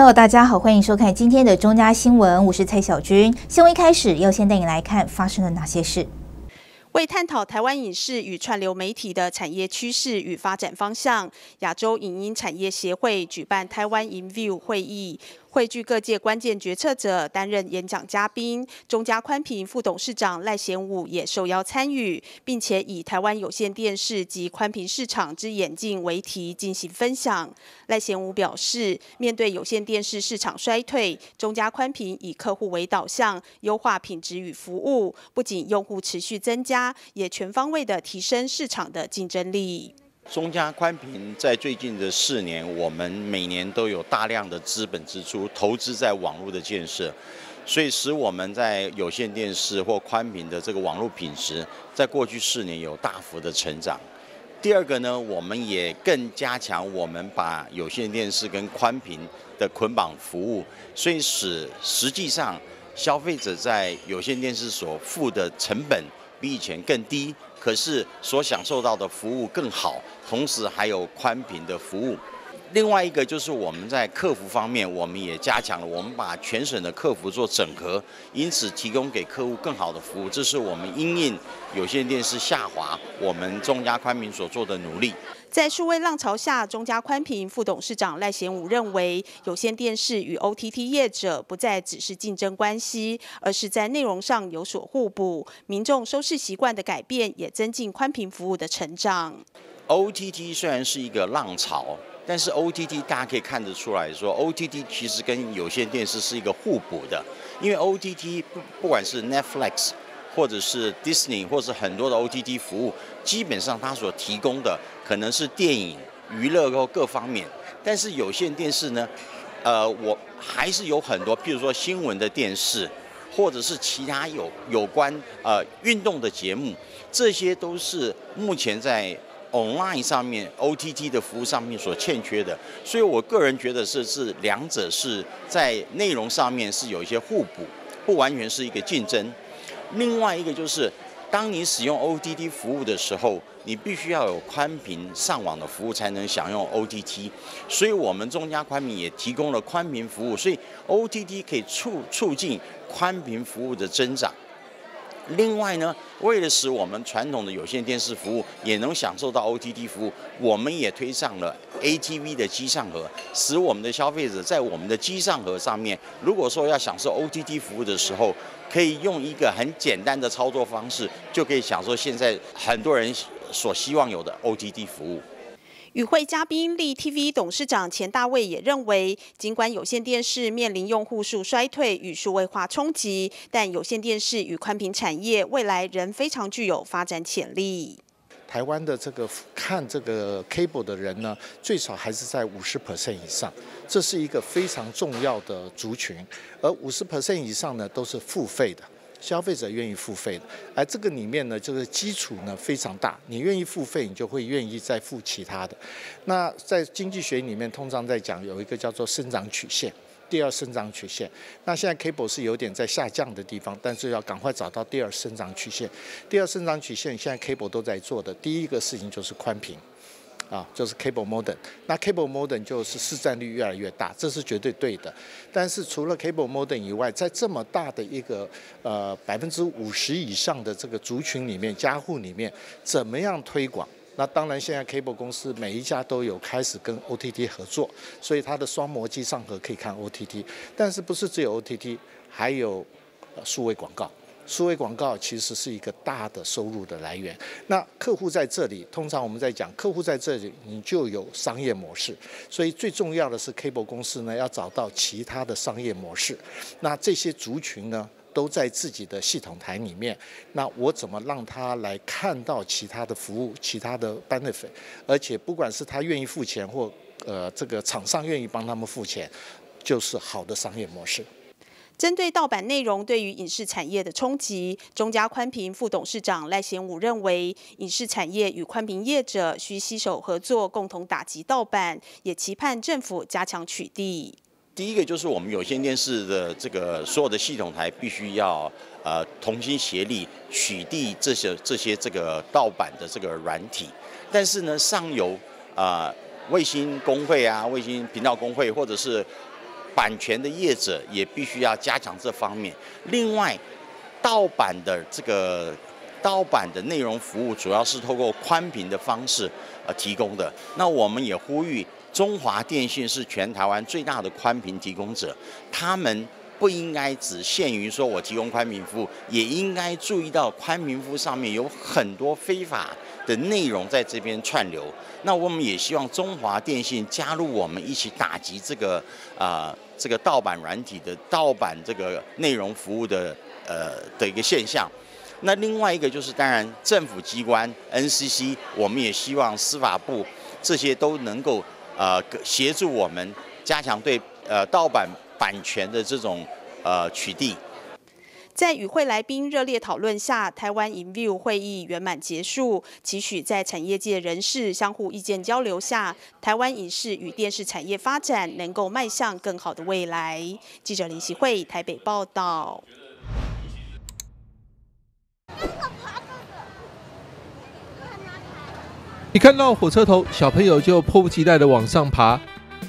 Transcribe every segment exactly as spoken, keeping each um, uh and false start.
Hello， 大家好，欢迎收看今天的中嘉新闻，我是蔡小军。新闻一开始要先带你来看发生了哪些事。 为探讨台湾影视与串流媒体的产业趋势与发展方向，亚洲影音产业协会举办台湾 InView 会议。汇聚各界关键决策者担任演讲嘉宾，中嘉宽频副董事长赖贤武也受邀参与，并且以台湾有线电视及宽频市场之演进为题进行分享。赖贤武表示，面对有线电视市场衰退，中嘉宽频以客户为导向，优化品质与服务，不仅用户持续增加，也全方位的提升市场的竞争力。 中嘉宽频在最近的四年，我们每年都有大量的资本支出投资在网络的建设，所以使我们在有线电视或宽频的这个网络品质，在过去四年有大幅的成长。第二个呢，我们也更加强我们把有线电视跟宽频的捆绑服务，所以使实际上消费者在有线电视所付的成本比以前更低。可是所享受到的服务更好，同时还有宽频的服务。另外一个就是我们在客服方面，我们也加强了，我们把全省的客服做整合，因此提供给客户更好的服务。这是我们因应有线电视下滑，我们中嘉宽频所做的努力。 在数位浪潮下，中嘉宽频副董事长赖贤武认为，有线电视与 O T T 业者不再只是竞争关系，而是在内容上有所互补。民众收视习惯的改变，也增进宽频服务的成长。 O T T 虽然是一个浪潮，但是 O T T 大家可以看得出来说 ，O T T 其实跟有线电视是一个互补的，因为 O T T 不不管是 Netflix 或者是 Disney 或是很多的 O T T 服务，基本上它所提供的可能是电影、娱乐或各方面，但是有线电视呢，呃，我还是有很多，譬如说新闻的电视，或者是其他有有关呃运动的节目，这些都是目前在online 上面 O T T 的服务上面所欠缺的，所以我个人觉得是是两者是在内容上面是有一些互补，不完全是一个竞争。另外一个就是，当你使用 O T T 服务的时候，你必须要有宽频上网的服务才能享用 O T T， 所以我们中嘉宽频也提供了宽频服务，所以 O T T 可以促促进宽频服务的增长。另外呢，为了使我们传统的有线电视服务也能享受到 O T T 服务，我们也推上了 A T V 的机上盒，使我们的消费者在我们的机上盒上面，如果说要享受 O T T 服务的时候，可以用一个很简单的操作方式，就可以享受现在很多人所希望有的 O T T 服务。 与会嘉宾立 T V 董事长钱大卫也认为，尽管有线电视面临用户数衰退与数位化冲击，但有线电视与宽频产业未来仍非常具有发展潜力。 台湾的这个看这个 cable 的人呢，最少还是在五十 percent 以上，这是一个非常重要的族群，而五十 percent 以上呢都是付费的。消费者愿意付费的，而这个里面呢，就是基础呢非常大，你愿意付费，你就会愿意再付其他的。那在经济学里面，通常在讲有一个叫做生长曲线，第二生长曲线。那现在 cable 是有点在下降的地方，但是要赶快找到第二生长曲线。第二生长曲线现在 cable 都在做的第一个事情就是宽频。啊，就是 cable modem， 那 cable modem 就是市占率越来越大，这是绝对对的。但是除了 cable modem 以外，在这么大的一个呃百分之五十以上的这个族群里面，家户里面，怎么样推广？那当然，现在 cable 公司每一家都有开始跟 O T T 合作，所以它的双模机上盒可以看 O T T， 但是不是只有 O T T， 还有呃数位广告。数位广告其实是一个大的收入的来源。那客户在这里，通常我们在讲客户在这里，你就有商业模式。所以最重要的是 cable 公司呢，要找到其他的商业模式。那这些族群呢，都在自己的系统台里面。那我怎么让他来看到其他的服务、其他的 benefit， 而且不管是他愿意付钱或呃这个厂商愿意帮他们付钱，就是好的商业模式。 针对盗版内容对于影视产业的冲击，中嘉宽频副董事长赖贤武认为，影视产业与宽频业者需携手合作，共同打击盗版，也期盼政府加强取缔。 第一个就是我们有线电视的这个所有的系统台必须要呃同心协力取缔这些这些这个盗版的这个软体，但是呢，上游啊、呃、卫星工会啊、卫星频道工会或者是版权的业者也必须要加强这方面。另外，盗版的这个盗版的内容服务主要是透过宽频的方式呃提供的。那我们也呼吁中华电信是全台湾最大的宽频提供者，他们不应该只限于说我提供宽频服务，也应该注意到宽频服务上面有很多非法的内容在这边串流。那我们也希望中华电信加入我们一起打击这个啊、呃、这个盗版软体的盗版这个内容服务的呃的一个现象。那另外一个就是，当然政府机关 N C C， 我们也希望司法部这些都能够呃协助我们加强对呃盗版版权的这种呃取缔。 在与会来宾热烈讨论下，台湾 InView 会议圆满结束。期许在产业界人士相互意见交流下，台湾影视与电视产业发展能够迈向更好的未来。记者林习慧台北报道。 一看到火车头，小朋友就迫不及待地往上爬。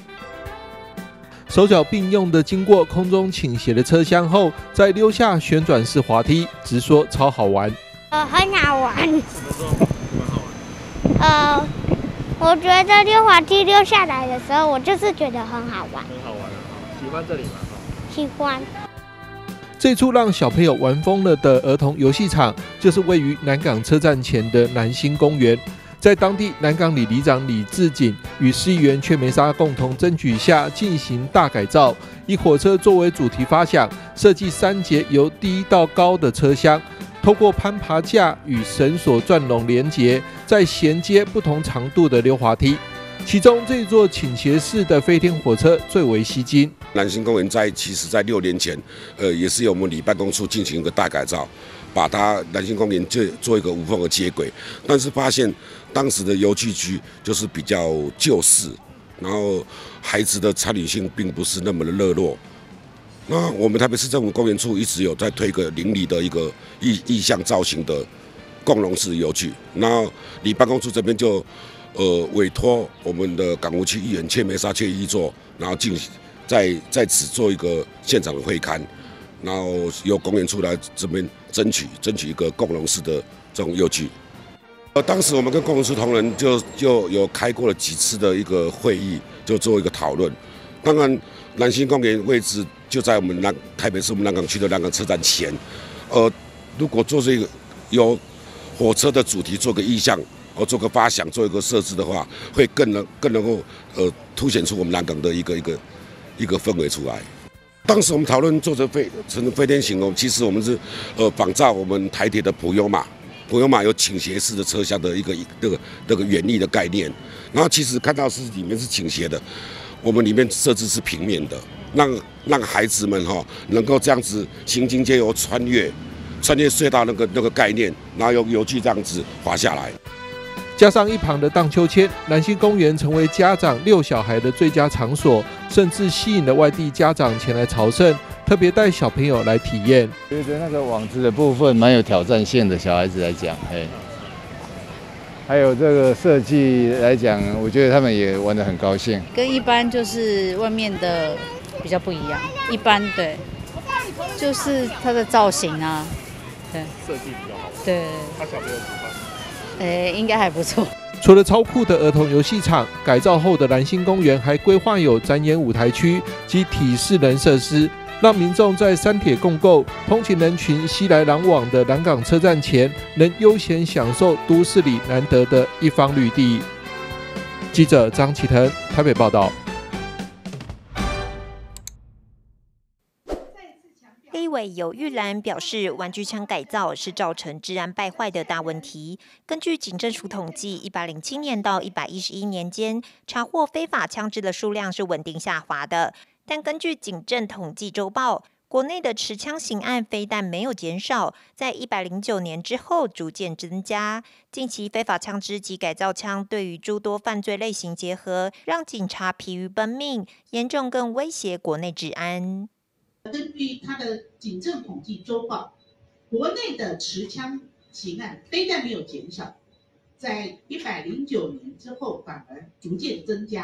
手脚并用的经过空中倾斜的车厢后，再溜下旋转式滑梯，直说超好玩。 呃，很好玩。什么时候蛮好玩？呃，我觉得溜滑梯溜下来的时候，我就是觉得很好玩。 很好玩啊！喜欢这里吗？ 喜欢。 这处让小朋友玩疯了的儿童游戏场，就是位于南港车站前的南星公园。在当地南港里里长李志锦与市议员阙梅沙共同争取下进行大改造，以火车作为主题发想，设计三节由低到高的车厢，透过攀爬架与绳索转笼连接，再衔接不同长度的溜滑梯。其中这座倾斜式的飞天火车最为吸睛。 南星公园在其实在六年前，呃，也是由我们里办公处进行一个大改造，把它南星公园做做一个无缝的接轨，但是发现当时的游具区就是比较旧式，然后孩子的参与性并不是那么的热络。那我们台北市政府公园处一直有在推个邻里的一个意意象造型的共融式游具，然后里办公处这边就呃委托我们的港务区议员阙梅沙阙议座，然后进行在在此做一个现场的会勘，然后由公园处来这边争取争取一个共融式的这种游具。呃，当时我们跟共融处同仁就就有开过了几次的一个会议，就做一个讨论。当然，南星公园位置就在我们南台北市我们南港区的南港车站前。呃，如果做这个由火车的主题做个意象，或做个发想，做一个设置的话，会更能更能够呃凸显出我们南港的一个一个一个氛围出来。当时我们讨论做成飞成飞天型哦，其实我们是呃仿照我们台铁的普悠玛。普悠玛有倾斜式的车厢的一个那个那个远力的概念，然后其实看到是里面是倾斜的，我们里面设置是平面的，让让孩子们哈、哦、能够这样子行经街由穿越穿越隧道那个那个概念，然后由游具这样子滑下来。 加上一旁的荡秋千，南星公园成为家长遛小孩的最佳场所，甚至吸引了外地家长前来朝圣，特别带小朋友来体验。 觉得那个网子的部分蛮有挑战性的，小孩子来讲，哎，还有这个设计来讲，我觉得他们也玩得很高兴。 跟一般就是外面的比较不一样，一般对，就是它的造型啊，对， 设计比较好。 对， 他小朋友喜欢。 诶，应该还不错。 除了超酷的儿童游戏场，改造后的南星公园还规划有展演舞台区及体适能设施，让民众在三铁共构、通勤人群熙来攘往的南港车站前，能悠闲享受都市里难得的一方绿地。记者张启腾台北报道。 立委游玉兰表示，玩具枪改造是造成治安败坏的大问题。根据警政署统计，一百零七年到一百一十一年间，查获非法枪支的数量是稳定下滑的。但根据警政统计周报，国内的持枪刑案非但没有减少，在一百零九年之后逐渐增加。近期非法枪支及改造枪对于诸多犯罪类型结合，让警察疲于奔命，严重更威胁国内治安。 根据它的警政统计周报，国内的持枪刑案非但没有减少，在一百零九年之后反而逐渐增加。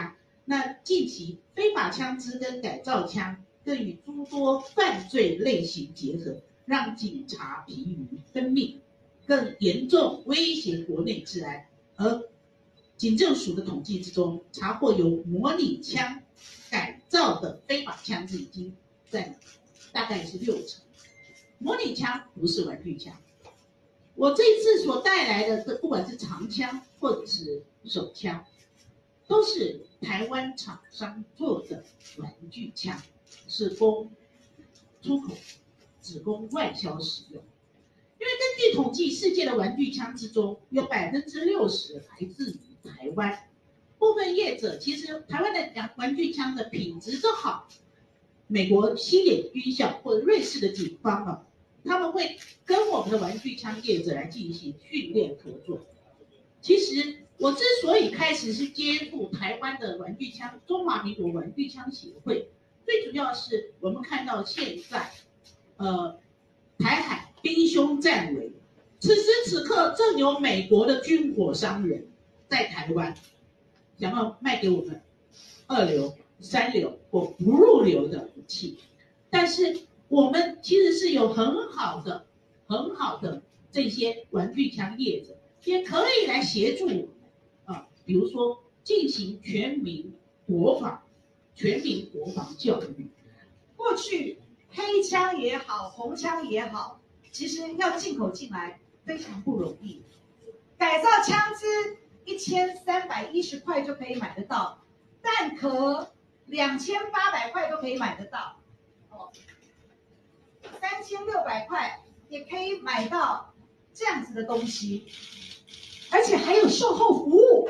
那近期非法枪支跟改造枪更与诸多犯罪类型结合，让警察疲于奔命，更严重威胁国内治安。而警政署的统计之中，查获有模拟枪改造的非法枪支已经占大概是六成。模拟枪不是玩具枪，我这次所带来的，不管是长枪或者是手枪，都是台湾厂商做的玩具枪，是供出口，只供外销使用。因为根据统计，世界的玩具枪之中，有百分之六十来自于台湾。部分业者其实台湾的玩具枪的品质都好，美国西点军校或者瑞士的警方啊，他们会跟我们的玩具枪业者来进行训练合作。其实我之所以开始是接触台湾的玩具枪，中华民国玩具枪协会，最主要是我们看到现在，呃，台海兵凶战危，此时此刻正有美国的军火商人在台湾想要卖给我们二流、三流或不入流的武器，但是我们其实是有很好的、很好的这些玩具枪业者，也可以来协助我们啊，比如说进行全民国防、全民国防教育。 过去黑枪也好，红枪也好，其实要进口进来非常不容易。改造枪支一千三百一十块就可以买得到，弹壳两千八百块都可以买得到，哦，三千六百块也可以买到这样子的东西，而且还有售后服务，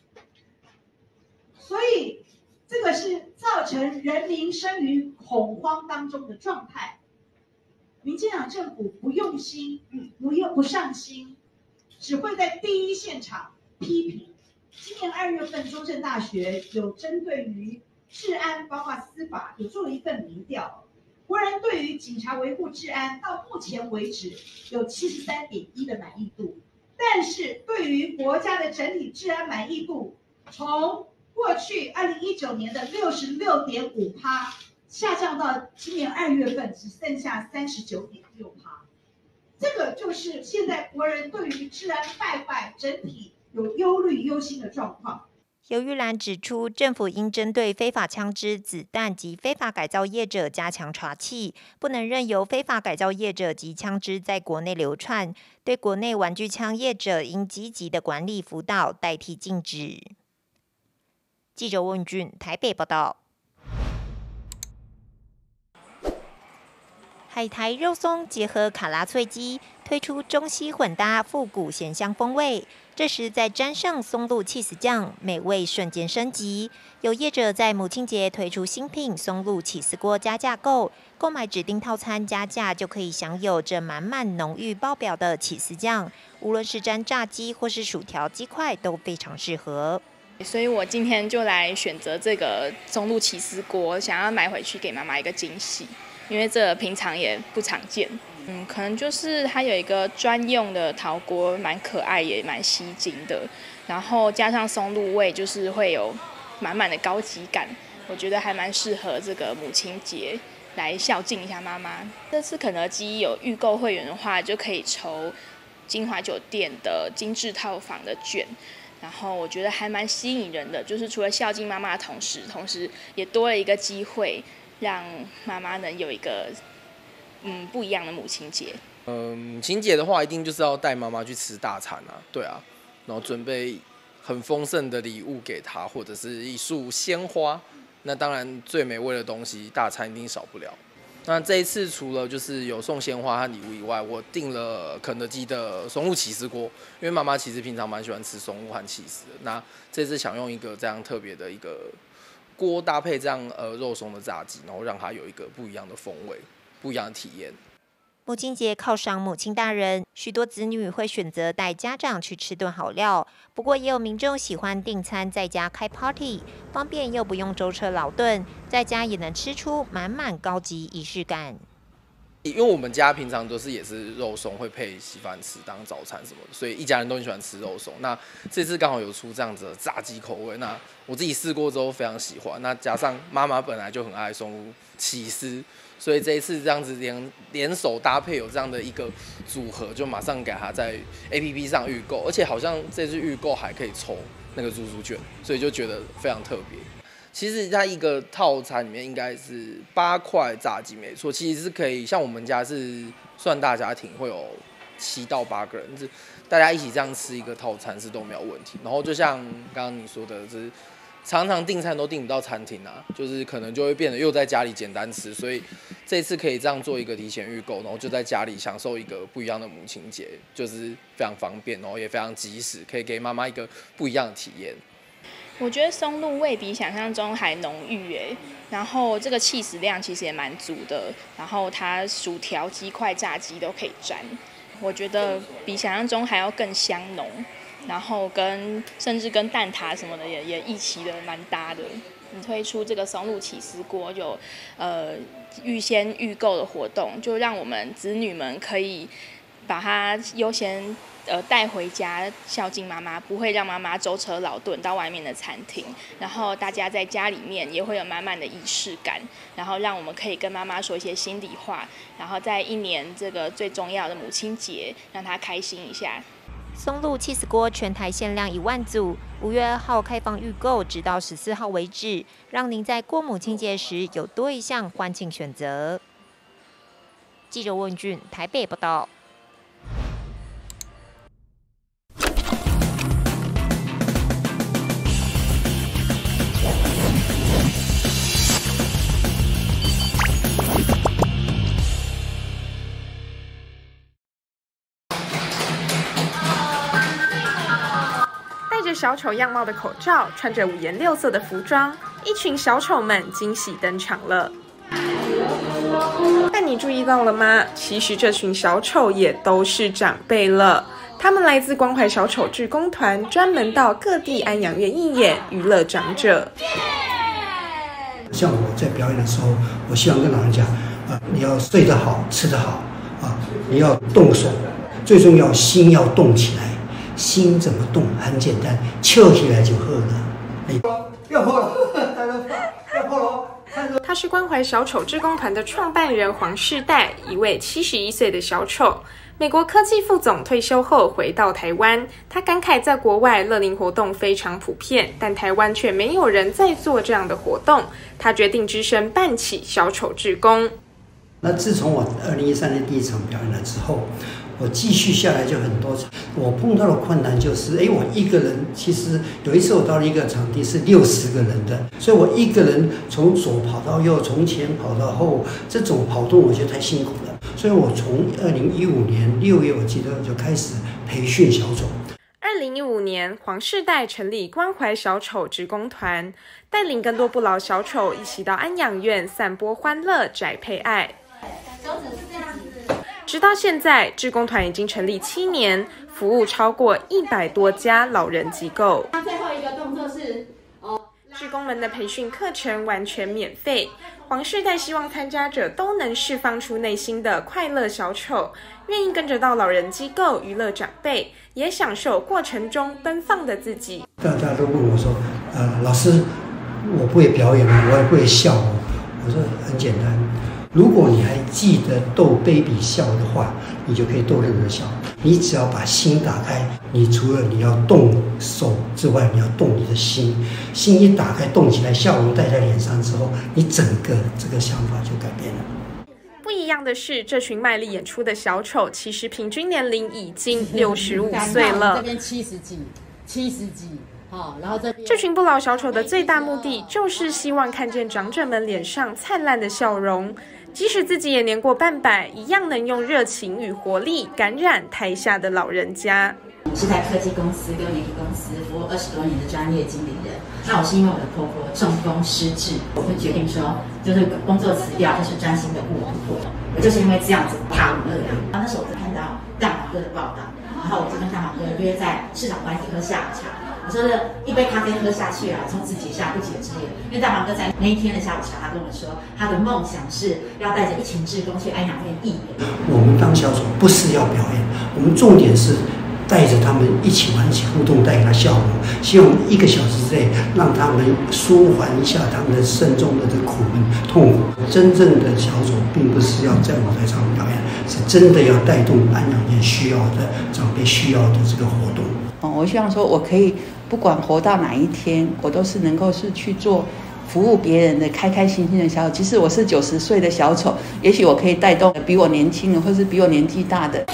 所以这个是造成人民生于恐慌当中的状态。民进党政府不用心，不用不上心，只会在第一现场批评。今年二月份，中正大学有针对于治安，包括司法，有做了一份民调，国人对于警察维护治安到目前为止有七十三点一的满意度，但是对于国家的整体治安满意度，从过去二零一九年的六十六点五趴。下降到今年二月份只剩下三十九点六趴，这个就是现在国人对于治安败坏整体有忧虑忧心的状况。 尤玉兰指出，政府应针对非法枪支、子弹及非法改造业者加强查缉，不能任由非法改造业者及枪支在国内流窜。对国内玩具枪业者，应积极的管理辅导，代替禁止。记者温俊台北报道。海苔肉松结合卡拉脆鸡，推出中西混搭复古咸香风味。这时再沾上松露起司酱，美味瞬间升级。有业者在母亲节推出新品松露起司锅加价购，购买指定套餐加价就可以享有这满满浓郁爆表的起司酱，无论是沾炸鸡或是薯条鸡块都非常适合。 所以我今天就来选择这个松露起司锅，想要买回去给妈妈一个惊喜。因为这平常也不常见，嗯，可能就是它有一个专用的陶锅，蛮可爱也蛮吸睛的，然后加上松露味，就是会有满满的高级感，我觉得还蛮适合这个母亲节来孝敬一下妈妈。这次肯德基有预购会员的话，就可以抽金华酒店的精致套房的券。然后我觉得还蛮吸引人的，就是除了孝敬妈妈的同时，同时也多了一个机会。让妈妈能有一个嗯不一样的母亲节。 嗯，母亲节的话，一定就是要带妈妈去吃大餐啊，对啊，然后准备很丰盛的礼物给她，或者是一束鲜花。那当然最美味的东西，大餐一定少不了。那这一次除了就是有送鲜花和礼物以外，我订了肯德基的松露起司锅，因为妈妈其实平常蛮喜欢吃松露和起司的。那这次想用一个这样特别的一个锅搭配这样呃肉松的炸鸡，然后让它有一个不一样的风味、不一样的体验。 母亲节犒赏母亲大人，许多子女会选择带家长去吃顿好料。不过也有民众喜欢订餐在家开 party， 方便又不用舟车劳顿，在家也能吃出满满高级仪式感。 因为我们家平常都是也是肉松会配稀饭吃当早餐什么的，所以一家人都很喜欢吃肉松。那这次刚好有出这样子的炸鸡口味，那我自己试过之后非常喜欢。那加上妈妈本来就很爱松露起司，所以这一次这样子联联手搭配有这样的一个组合，就马上给他在 A P P 上预购，而且好像这次预购还可以抽那个入住券，所以就觉得非常特别。其实它一个套餐里面应该是八块炸鸡没错，其实是可以像我们家是算大家庭，会有七到八个人，是大家一起这样吃一个套餐是都没有问题。然后就像刚刚你说的，就是常常订餐都订不到餐厅啊，就是可能就会变得又在家里简单吃，所以这次可以这样做一个提前预购，然后就在家里享受一个不一样的母亲节，就是非常方便，然后也非常及时，可以给妈妈一个不一样的体验。 我觉得松露味比想象中还浓郁诶，然后这个起司量其实也蛮足的，然后它薯条、鸡块、炸鸡都可以沾，我觉得比想象中还要更香浓，然后跟甚至跟蛋挞什么的也也一起的蛮搭的。你推出这个松露起司锅有呃预先预购的活动，就让我们子女们可以把它优先。呃，带回家孝敬妈妈，不会让妈妈舟车劳顿到外面的餐厅，然后大家在家里面也会有满满的仪式感，然后让我们可以跟妈妈说一些心里话，然后在一年这个最重要的母亲节，让她开心一下。 松露起司锅全台限量一万组，五月二号开放预购，直到十四号为止，让您在过母亲节时有多一项欢庆选择。记者问俊台北报道。 戴着小丑样貌的口罩，穿着五颜六色的服装，一群小丑们惊喜登场了。但你注意到了吗？其实这群小丑也都是长辈了。他们来自关怀小丑志工团，专门到各地安养院义演，娱乐长者。 像我在表演的时候，我希望跟老人讲，呃，你要睡得好，吃得好，啊，你要动手，最重要心要动起来。心怎么动？很简单，翘起来就好了。你要破了，要破了。 他是关怀小丑志工团的创办人黄世代，一位七十一岁的小丑。美国科技副总退休后回到台湾，他感慨在国外乐龄活动非常普遍，但台湾却没有人在做这样的活动。他决定只身办起小丑志工。 那自从我二零一三年第一场表演了之后，我继续下来就很多场。我碰到的困难就是，哎，我一个人，其实有一次我到了一个场地是六十个人的，所以我一个人从左跑到右，从前跑到后，这种跑动我觉得太辛苦了。所以我从二零一五年六月，我记得就开始培训小丑。 二零一五年，黄世代成立关怀小丑志工团，带领更多不老小丑一起到安养院散播欢乐、宅配爱。直到现在，志工团已经成立七年，服务超过一百多家老人机构。 最后一个动作是， 哦，志工们的培训课程完全免费。黄世代希望参加者都能释放出内心的快乐小丑，愿意跟着到老人机构娱乐长辈，也享受过程中奔放的自己。 大家都问我说：“呃，老师，我不会表演吗？我也不会笑哦。”我说很简单。如果你还记得逗 baby 笑的话，你就可以逗任何笑。你只要把心打开，你除了你要动手之外，你要动你的心。心一打开，动起来，笑容带在脸上之后，你整个这个想法就改变了。 不一样的是，这群卖力演出的小丑，其实平均年龄已经六十五岁了。 这边七十几，七十几。好，然后这这群不老小丑的最大目的，就是希望看见长者们脸上灿烂的笑容。即使自己也年过半百，一样能用热情与活力感染台下的老人家。 我是在科技公司跟媒体公司服务二十多年的专业经理人。那我是因为我的婆婆中风失智，我就决定说，就是工作辞掉，就是专心的顾我婆婆。我就是因为这样子踏入乐园。那时候我就看到大马哥的报道，然后我就跟大马哥约在市场馆里喝下午茶。 我说的一杯咖啡喝下去啊，从此结下不解之缘。因为大黄哥在那一天的下午茶，他跟我说，他的梦想是要带着一群志工去安养院义演。 我们当小丑不是要表演，我们重点是带着他们一起玩、一起互动，带给他笑容。希望一个小时之内让他们舒缓一下他们的身中的这苦闷、痛苦。真正的小丑并不是要在舞台上表演，是真的要带动安养院需要的长辈需要的这个活动。 哦，我希望说我可以不管活到哪一天，我都是能够是去做服务别人的开开心心的小丑。即使我是九十岁的小丑，也许我可以带动比我年轻的，或是比我年纪大的。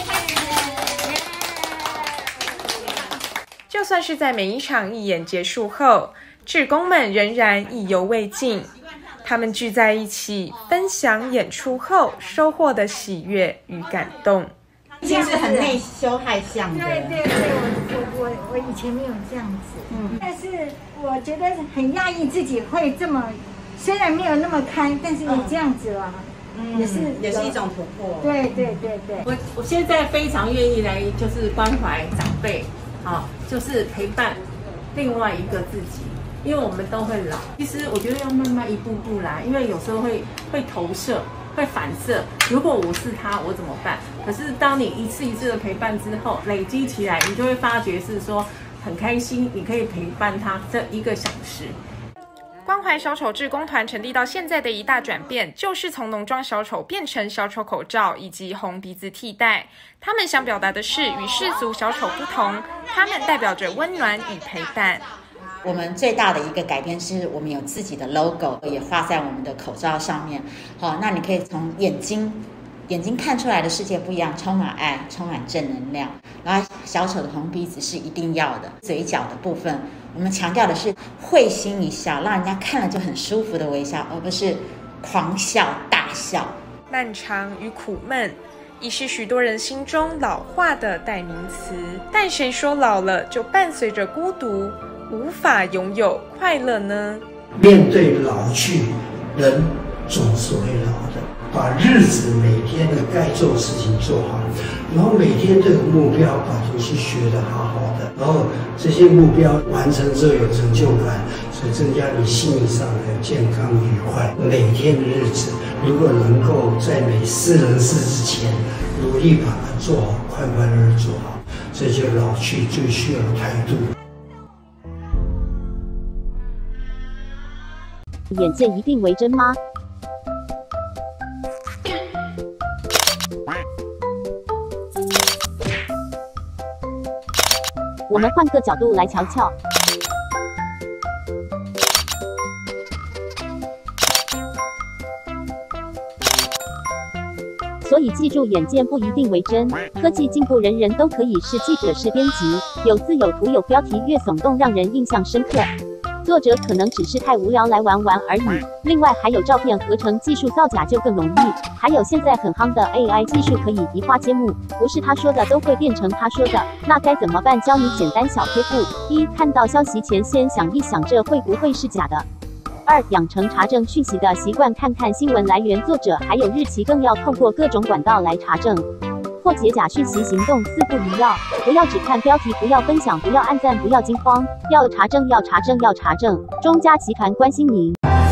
就算是在每一场义演结束后，志工们仍然意犹未尽。他们聚在一起，分享演出后收获的喜悦与感动。 以前是很内羞害相的， 对对对，我我我我以前没有这样子，嗯，但是我觉得很压抑自己会这么，虽然没有那么开，但是你这样子啊，嗯，也是也是一种突破。 对对对对， 我我现在非常愿意来，就是关怀长辈，啊，就是陪伴另外一个自己。因为我们都会老，其实我觉得要慢慢一步步来，因为有时候会会投射，会反射。如果我是他，我怎么办？可是当你一次一次的陪伴之后，累积起来，你就会发觉是说很开心，你可以陪伴他这一个小时。 关怀小丑志工团成立到现在的一大转变，就是从农庄小丑变成小丑口罩以及红鼻子替代。他们想表达的是与世俗小丑不同，他们代表着温暖与陪伴。 我们最大的一个改变是我们有自己的 logo， 也画在我们的口罩上面。好，那你可以从眼睛，眼睛看出来的世界不一样，充满爱，充满正能量。然后小丑的红鼻子是一定要的，嘴角的部分，我们强调的是会心一笑，让人家看了就很舒服的微笑，而不是狂笑大笑。 漫长与苦闷，已是许多人心中老化的代名词。但谁说老了就伴随着孤独？无法拥有快乐呢？ 面对老去，人总是会老的。把日子每天的该做的事情做好，然后每天这个目标把东西学得好好的，然后这些目标完成之后有成就感，所以增加你心理上的健康愉快。每天的日子，如果能够在每四人世之前努力把它做好，快快乐乐做好，这就是老去最需要的态度。 眼见一定为真吗？我们换个角度来瞧瞧。所以记住，眼见不一定为真。科技进步，人人都可以是记者、是编辑，有字有图有标题，越耸动让人印象深刻。作者可能只是太无聊来玩玩而已。另外还有照片合成技术造假就更容易，还有现在很夯的 A I 技术可以移花接木，不是他说的都会变成他说的，那该怎么办？教你简单小贴步：一、看到消息前先想一想这会不会是假的；二、养成查证讯息的习惯，看看新闻来源、作者还有日期，更要透过各种管道来查证。破解假讯息行动四不一要：不要只看标题，不要分享，不要按赞，不要惊慌，要查证，要查证，要查证。中嘉集团关心您。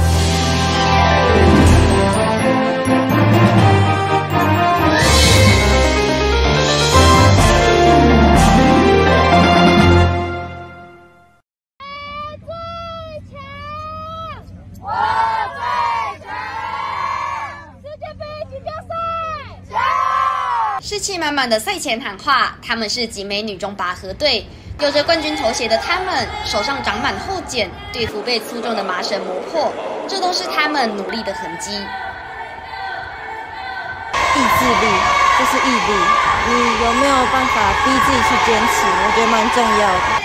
士气满满的赛前喊话，他们是集美女中拔河队，有着冠军头衔的他们，手上长满厚茧，对付被粗重的麻绳磨破，这都是他们努力的痕迹。 意志力就是毅力，你有没有办法逼自己去坚持？我觉得蛮重要的。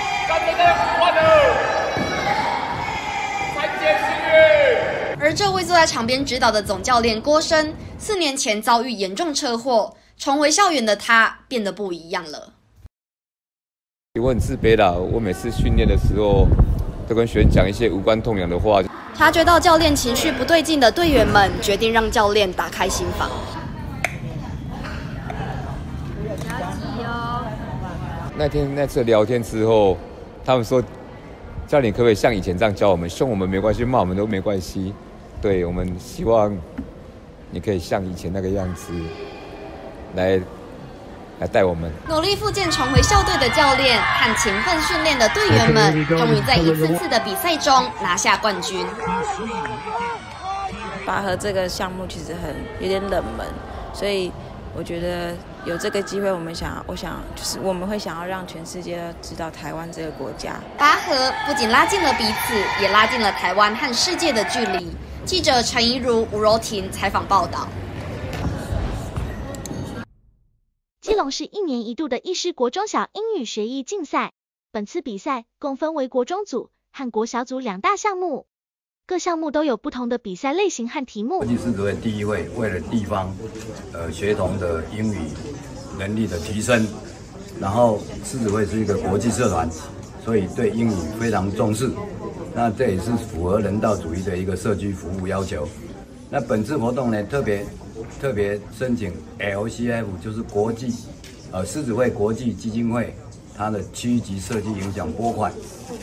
而这位坐在场边指导的总教练郭生，四年前遭遇严重车祸。重回校园的他变得不一样了。 我很自卑啦，我每次训练的时候都跟学员讲一些无关痛痒的话。 察觉到教练情绪不对劲的队员们，决定让教练打开心房。 那天那次聊天之后，他们说教练可不可以像以前这样教我们，凶我们没关系，骂我们都没关系。对，我们希望你可以像以前那个样子来来带我们。 努力复健重回校队的教练和勤奋训练的队员们，终于在一次次的比赛中拿下冠军。 拔河这个项目其实很有点冷门，所以我觉得有这个机会，我们想，我想就是我们会想要让全世界知道台湾这个国家。 拔河不仅拉近了彼此，也拉近了台湾和世界的距离。记者陈怡如、吴柔婷采访报道。 基隆市一年一度的义师国中小英语学艺竞赛，本次比赛共分为国中组和国小组两大项目。各项目都有不同的比赛类型和题目。 国际狮子会第一会为了地方呃学童的英语能力的提升，然后狮子会是一个国际社团，所以对英语非常重视。那这也是符合人道主义的一个社区服务要求。那本次活动呢，特别特别申请 L C F， 就是国际呃狮子会国际基金会它的区级设计影响拨款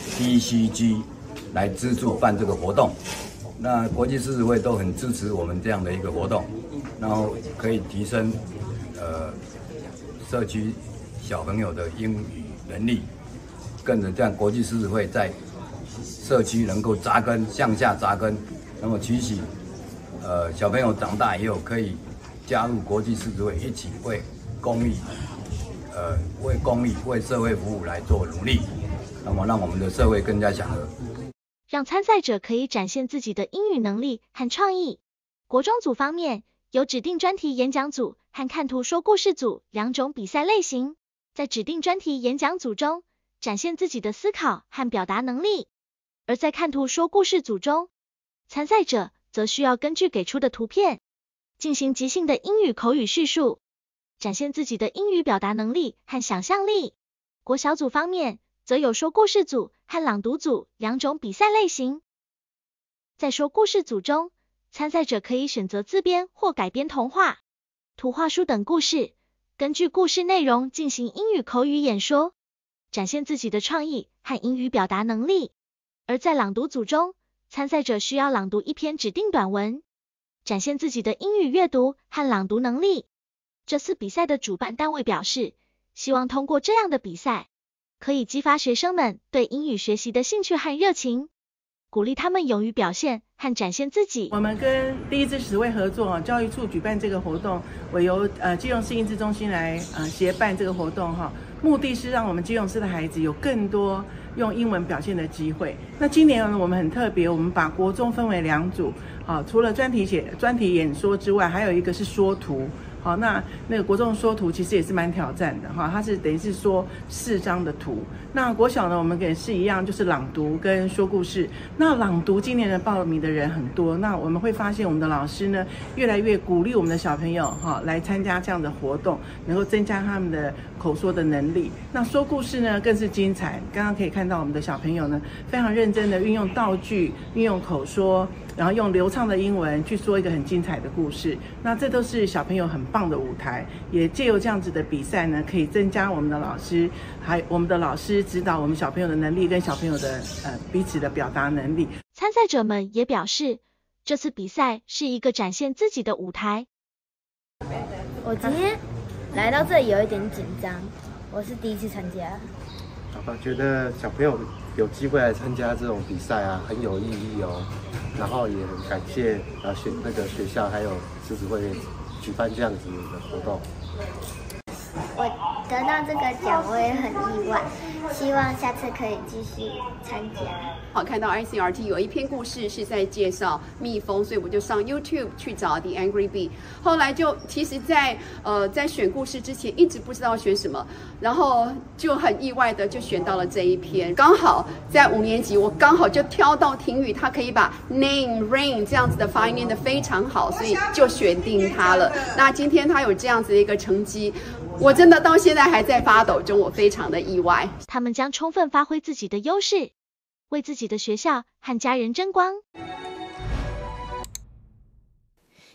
D C G。来资助办这个活动，那国际狮子会都很支持我们这样的一个活动，然后可以提升呃社区小朋友的英语能力，跟着这样国际狮子会在社区能够扎根，向下扎根，那么期许呃小朋友长大以后可以加入国际狮子会，一起为公益呃为公益为社会服务来做努力，那么让我们的社会更加祥和。 让参赛者可以展现自己的英语能力和创意。国中组方面，有指定专题演讲组和看图说故事组两种比赛类型。在指定专题演讲组中，展现自己的思考和表达能力；而在看图说故事组中，参赛者则需要根据给出的图片，进行即兴的英语口语叙述，展现自己的英语表达能力和想象力。国小组方面，则有说故事组和朗读组两种比赛类型。在说故事组中，参赛者可以选择自编或改编童话、图画书等故事，根据故事内容进行英语口语演说，展现自己的创意和英语表达能力。而在朗读组中，参赛者需要朗读一篇指定短文，展现自己的英语阅读和朗读能力。这次比赛的主办单位表示，希望通过这样的比赛，可以激发学生们对英语学习的兴趣和热情，鼓励他们勇于表现和展现自己。 我们跟第一支狮子会合作，教育处举办这个活动，我由呃基隆市英智中心来呃协办这个活动哈，目的是让我们基隆市的孩子有更多用英文表现的机会。那今年呢，我们很特别，我们把国中分为两组，好，除了专题写专题演说之外，还有一个是说图。好，那那个国中说图其实也是蛮挑战的哈，它是等于是说四张的图。那国小呢，我们也是一样，就是朗读跟说故事。那朗读今年的报名的人很多，那我们会发现我们的老师呢，越来越鼓励我们的小朋友哈来参加这样的活动，能够增加他们的口说的能力。那说故事呢更是精彩，刚刚可以看到我们的小朋友呢非常认真的运用道具，运用口说，然后用流畅的英文去说一个很精彩的故事。那这都是小朋友很棒的舞台，也借由这样子的比赛呢，可以增加我们的老师，还我们的老师指导我们小朋友的能力跟小朋友的呃彼此的表达能力。 参赛者们也表示，这次比赛是一个展现自己的舞台。 我今天来到这里有一点紧张，我是第一次参加。 好吧，觉得小朋友有机会来参加这种比赛啊，很有意义哦。然后也很感谢啊学那个学校还有狮子会举办这样子的活动。 我得到这个奖，我也很意外，希望下次可以继续参加。 好，看到 I C R T 有一篇故事是在介绍蜜蜂，所以我就上 YouTube 去找 The Angry Bee。后来就其实在，在呃在选故事之前一直不知道选什么，然后就很意外的就选到了这一篇。刚好在五年级，我刚好就挑到婷宇，他可以把 name rain 这样子的发音念得非常好，所以就选定他了。那今天他有这样子的一个成绩，我真的到现在还在发抖中，我非常的意外。 他们将充分发挥自己的优势，为自己的学校和家人争光。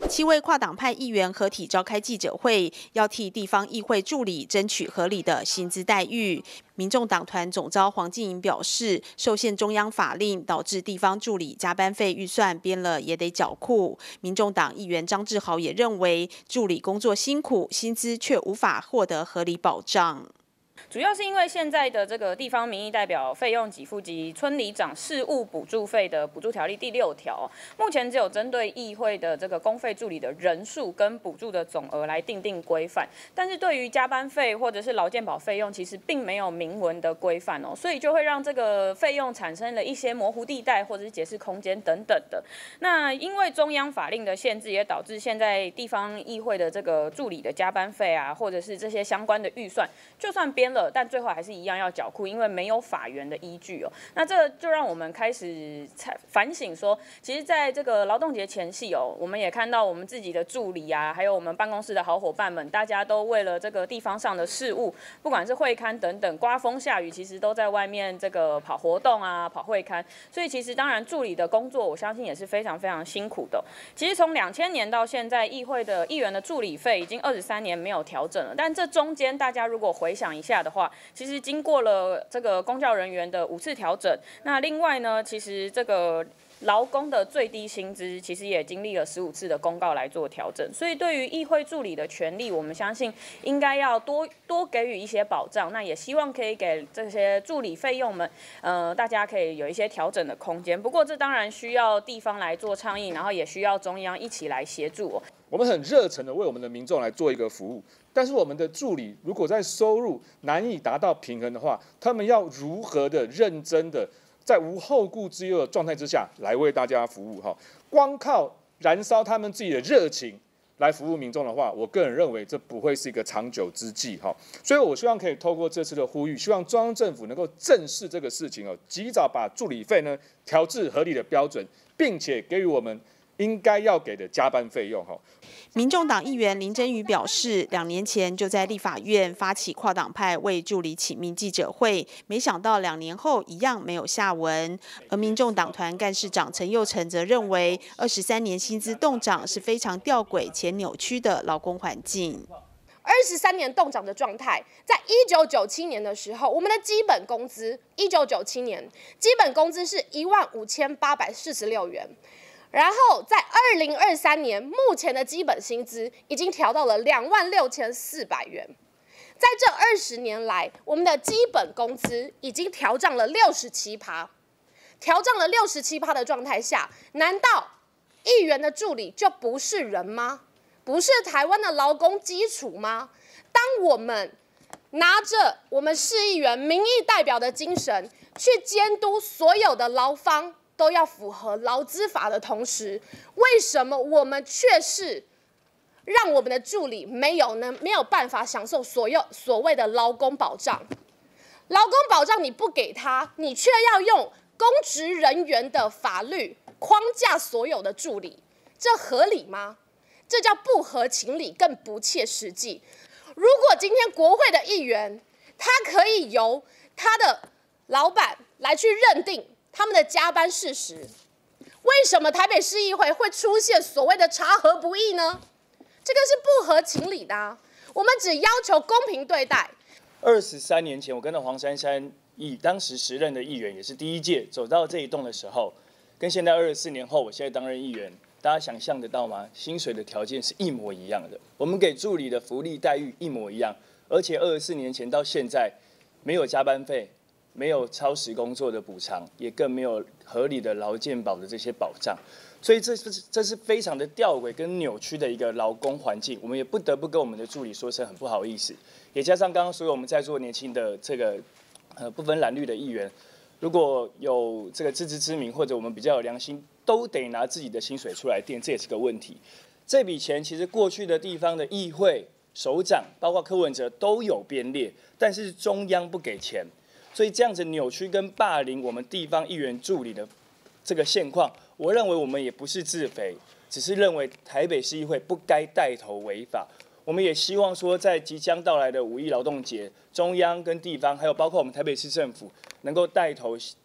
七位跨党派议员合体召开记者会，要替地方议会助理争取合理的薪资待遇。民众党团总召黄静莹表示，受限中央法令，导致地方助理加班费预算编了也得缴库。民众党议员张志豪也认为，助理工作辛苦，薪资却无法获得合理保障。 主要是因为现在的这个地方民意代表费用给付及村里长事务补助费的补助条例第六条，目前只有针对议会的这个公费助理的人数跟补助的总额来订定规范，但是对于加班费或者是劳健保费用，其实并没有明文的规范哦，所以就会让这个费用产生了一些模糊地带或者是解释空间等等的。那因为中央法令的限制，也导致现在地方议会的这个助理的加班费啊，或者是这些相关的预算，就算编了，但最后还是一样要缴库，因为没有法源的依据哦。那这就让我们开始反省说，其实在这个劳动节前夕哦，我们也看到我们自己的助理啊，还有我们办公室的好伙伴们，大家都为了这个地方上的事务，不管是会刊等等，刮风下雨，其实都在外面这个跑活动啊，跑会刊。所以其实当然助理的工作，我相信也是非常非常辛苦的。其实从两千年到现在，议会的议员的助理费已经二十三年没有调整了，但这中间大家如果回想一下的话，其实经过了这个公教人员的五次调整，那另外呢，其实这个劳工的最低薪资其实也经历了十五次的公告来做调整，所以对于议会助理的权利，我们相信应该要多多给予一些保障。那也希望可以给这些助理费用们，呃，大家可以有一些调整的空间。不过这当然需要地方来做倡议，然后也需要中央一起来协助哦。 我们很热忱的为我们的民众来做一个服务，但是我们的助理如果在收入难以达到平衡的话，他们要如何的认真的在无后顾之忧的状态之下来为大家服务？哈，光靠燃烧他们自己的热情来服务民众的话，我个人认为这不会是一个长久之计。哈，所以我希望可以透过这次的呼吁，希望中央政府能够正视这个事情哦，及早把助理费呢调至合理的标准，并且给予我们应该要给的加班费用。哈。 民众党议员林珍瑜表示，两年前就在立法院发起跨党派为助理起命记者会，没想到两年后一样没有下文。而民众党团干事长陈佑成则认为，二十三年薪资冻涨是非常吊诡且扭曲的劳工环境。 二十三年冻涨的状态，在一九九七年的时候，我们的基本工资，一九九七年基本工资是一万五千八百四十六元。然后在二零二三年，目前的基本薪资已经调到了两万六千四百元。在这二十年来，我们的基本工资已经调涨了六十七趴。调涨了六十七趴的状态下，难道议员的助理就不是人吗？不是台湾的劳工基础吗？当我们拿着我们市议员民意代表的精神去监督所有的劳方都要符合劳资法的同时，为什么我们却是让我们的助理没有呢？没有办法享受所有所谓的劳工保障？劳工保障你不给他，你却要用公职人员的法律框架所有的助理，这合理吗？这叫不合情理，更不切实际。如果今天国会的议员，他可以由他的老板来去认定他们的加班事实，为什么台北市议会会出现所谓的查核不议呢？这个是不合情理的啊！我们只要求公平对待。 二十三年前，我跟着黄珊珊议当时时任的议员，也是第一届走到这一栋的时候，跟现在二十四年后，我现在担任议员，大家想象得到吗？薪水的条件是一模一样的，我们给助理的福利待遇一模一样，而且二十四年前到现在，没有加班费。没有超时工作的补偿，也更没有合理的劳健保的这些保障，所以这是这是非常的吊诡跟扭曲的一个劳工环境，我们也不得不跟我们的助理说声很不好意思。也加上刚刚所有我们在座年轻的这个呃不分蓝绿的议员，如果有这个自知之明或者我们比较有良心，都得拿自己的薪水出来垫，这也是个问题。这笔钱其实过去的地方的议会首长，包括柯文哲都有编列，但是中央不给钱。所以这样子扭曲跟霸凌我们地方议员助理的这个现况，我认为我们也不是自肥，只是认为台北市议会不该带头违法。我们也希望说，在即将到来的五一劳动节，中央跟地方，还有包括我们台北市政府，能够带头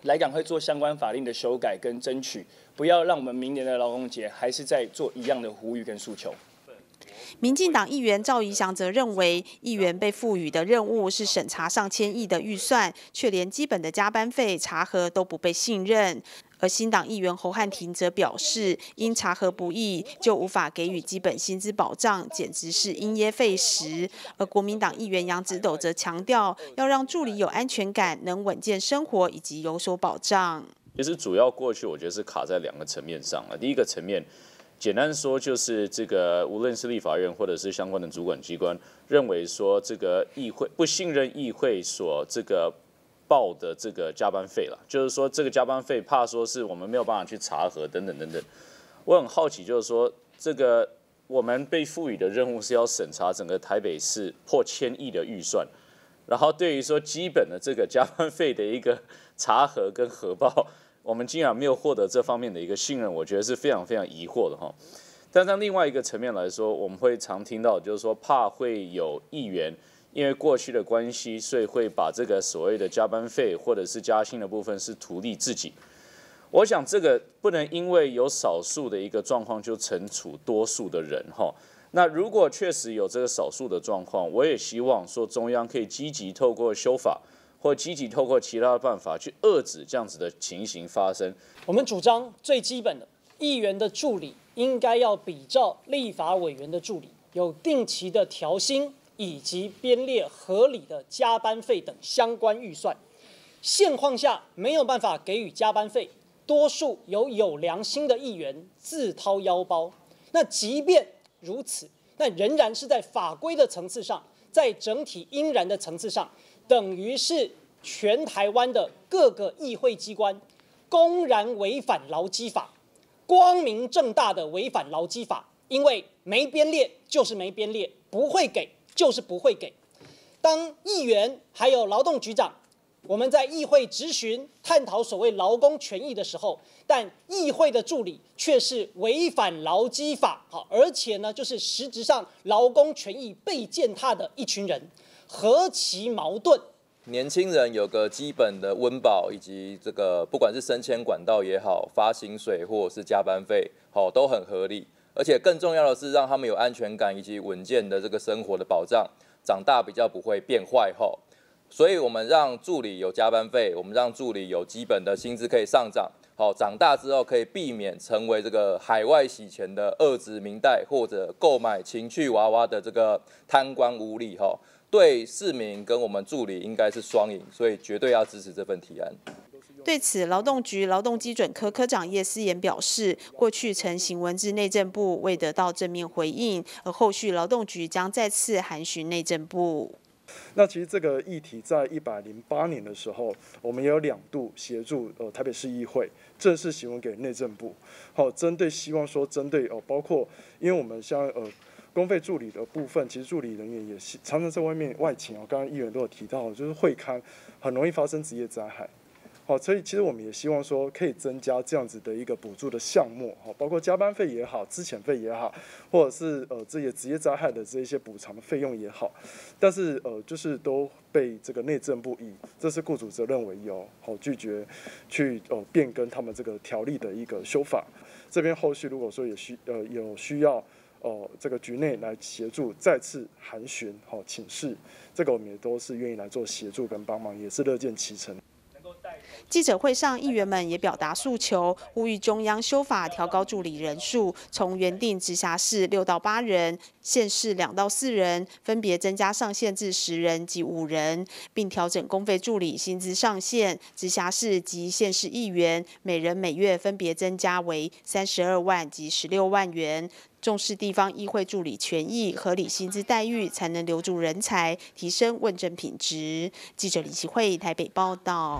来赶快做相关法令的修改跟争取，不要让我们明年的劳动节还是在做一样的呼吁跟诉求。 民进党议员赵怡翔则认为，议员被赋予的任务是审查上千亿的预算，却连基本的加班费查核都不被信任。而新党议员侯汉廷则表示，因查核不易，就无法给予基本薪资保障，简直是因噎废食。而国民党议员杨子斗则强调，要让助理有安全感，能稳健生活以及有所保障。 其实主要过去我觉得是卡在两个层面上了。第一个层面，简单说就是这个，无论是立法院或者是相关的主管机关，认为说这个议会不信任议会所这个报的这个加班费了，就是说这个加班费怕说是我们没有办法去查核等等等等。我很好奇，就是说这个我们被赋予的任务是要审查整个台北市破千亿的预算，然后对于说基本的这个加班费的一个查核跟核报，我们竟然没有获得这方面的一个信任，我觉得是非常非常疑惑的哈。但从另外一个层面来说，我们会常听到，就是说怕会有议员因为过去的关系，所以会把这个所谓的加班费或者是加薪的部分是图利自己。我想这个不能因为有少数的一个状况就惩处多数的人哈。那如果确实有这个少数的状况，我也希望说中央可以积极透过修法，或积极透过其他的办法去遏止这样子的情形发生。 我们主张最基本的，议员的助理应该要比照立法委员的助理，有定期的调薪以及编列合理的加班费等相关预算。现况下没有办法给予加班费，多数有有良心的议员自掏腰包。那即便如此，那仍然是在法规的层次上，在整体应然的层次上，等于是全台湾的各个议会机关公然违反劳基法，光明正大的违反劳基法，因为没编列就是没编列，不会给就是不会给。当议员还有劳动局长，我们在议会质询探讨所谓劳工权益的时候，但议会的助理却是违反劳基法，好，而且呢，就是实质上劳工权益被践踏的一群人，何其矛盾！ 年轻人有个基本的温饱，以及这个不管是升迁管道也好，发薪水或者是加班费，好都很合理。而且更重要的是，让他们有安全感以及稳健的这个生活的保障，长大比较不会变坏后。所以我们让助理有加班费，我们让助理有基本的薪资可以上涨，好，长大之后可以避免成为这个海外洗钱的二殖民代或者购买情趣娃娃的这个贪官污吏哈。对市民跟我们助理应该是双赢，所以绝对要支持这份提案。 对此，劳动局劳动基准科科长叶思妍表示，过去曾行文至内政部，未得到正面回应，而后续劳动局将再次函询内政部。 那其实这个议题在一百零八年的时候，我们也有两度协助呃台北市议会正式行文给内政部，好，针对希望说针对哦、呃，包括因为我们像呃。公费助理的部分，其实助理人员也是常常在外面外勤哦。刚刚议员都有提到，就是会勘很容易发生职业灾害，好，所以其实我们也希望说可以增加这样子的一个补助的项目，好，包括加班费也好，资遣费也好，或者是呃这些职业灾害的这一些补偿的费用也好，但是呃就是都被这个内政部以这是雇主责任为由，好拒绝去呃变更他们这个条例的一个修法。这边后续如果说也需呃有需要。哦，这个局内来协助再次函询，好、哦、请示，这个我们也都是愿意来做协助跟帮忙，也是乐见其成。 记者会上，议员们也表达诉求，呼吁中央修法调高助理人数，从原定直辖市六到八人，县市两到四人，分别增加上限至十人及五人，并调整公费助理薪资上限，直辖市及县市议员每人每月分别增加为三十二万及十六万元。重视地方议会助理权益，合理薪资待遇，才能留住人才，提升问政品质。记者李奇慧台北报道。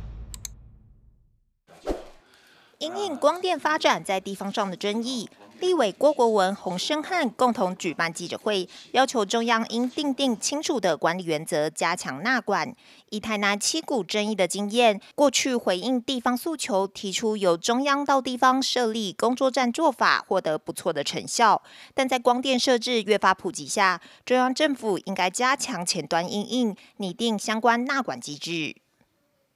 因应光电发展在地方上的争议，立委郭国文、洪申翰共同举办记者会，要求中央应订定清楚的管理原则，加强纳管。以台南七股争议的经验，过去回应地方诉求，提出由中央到地方设立工作站做法，获得不错的成效。但在光电设置越发普及下，中央政府应该加强前端因应，拟定相关纳管机制。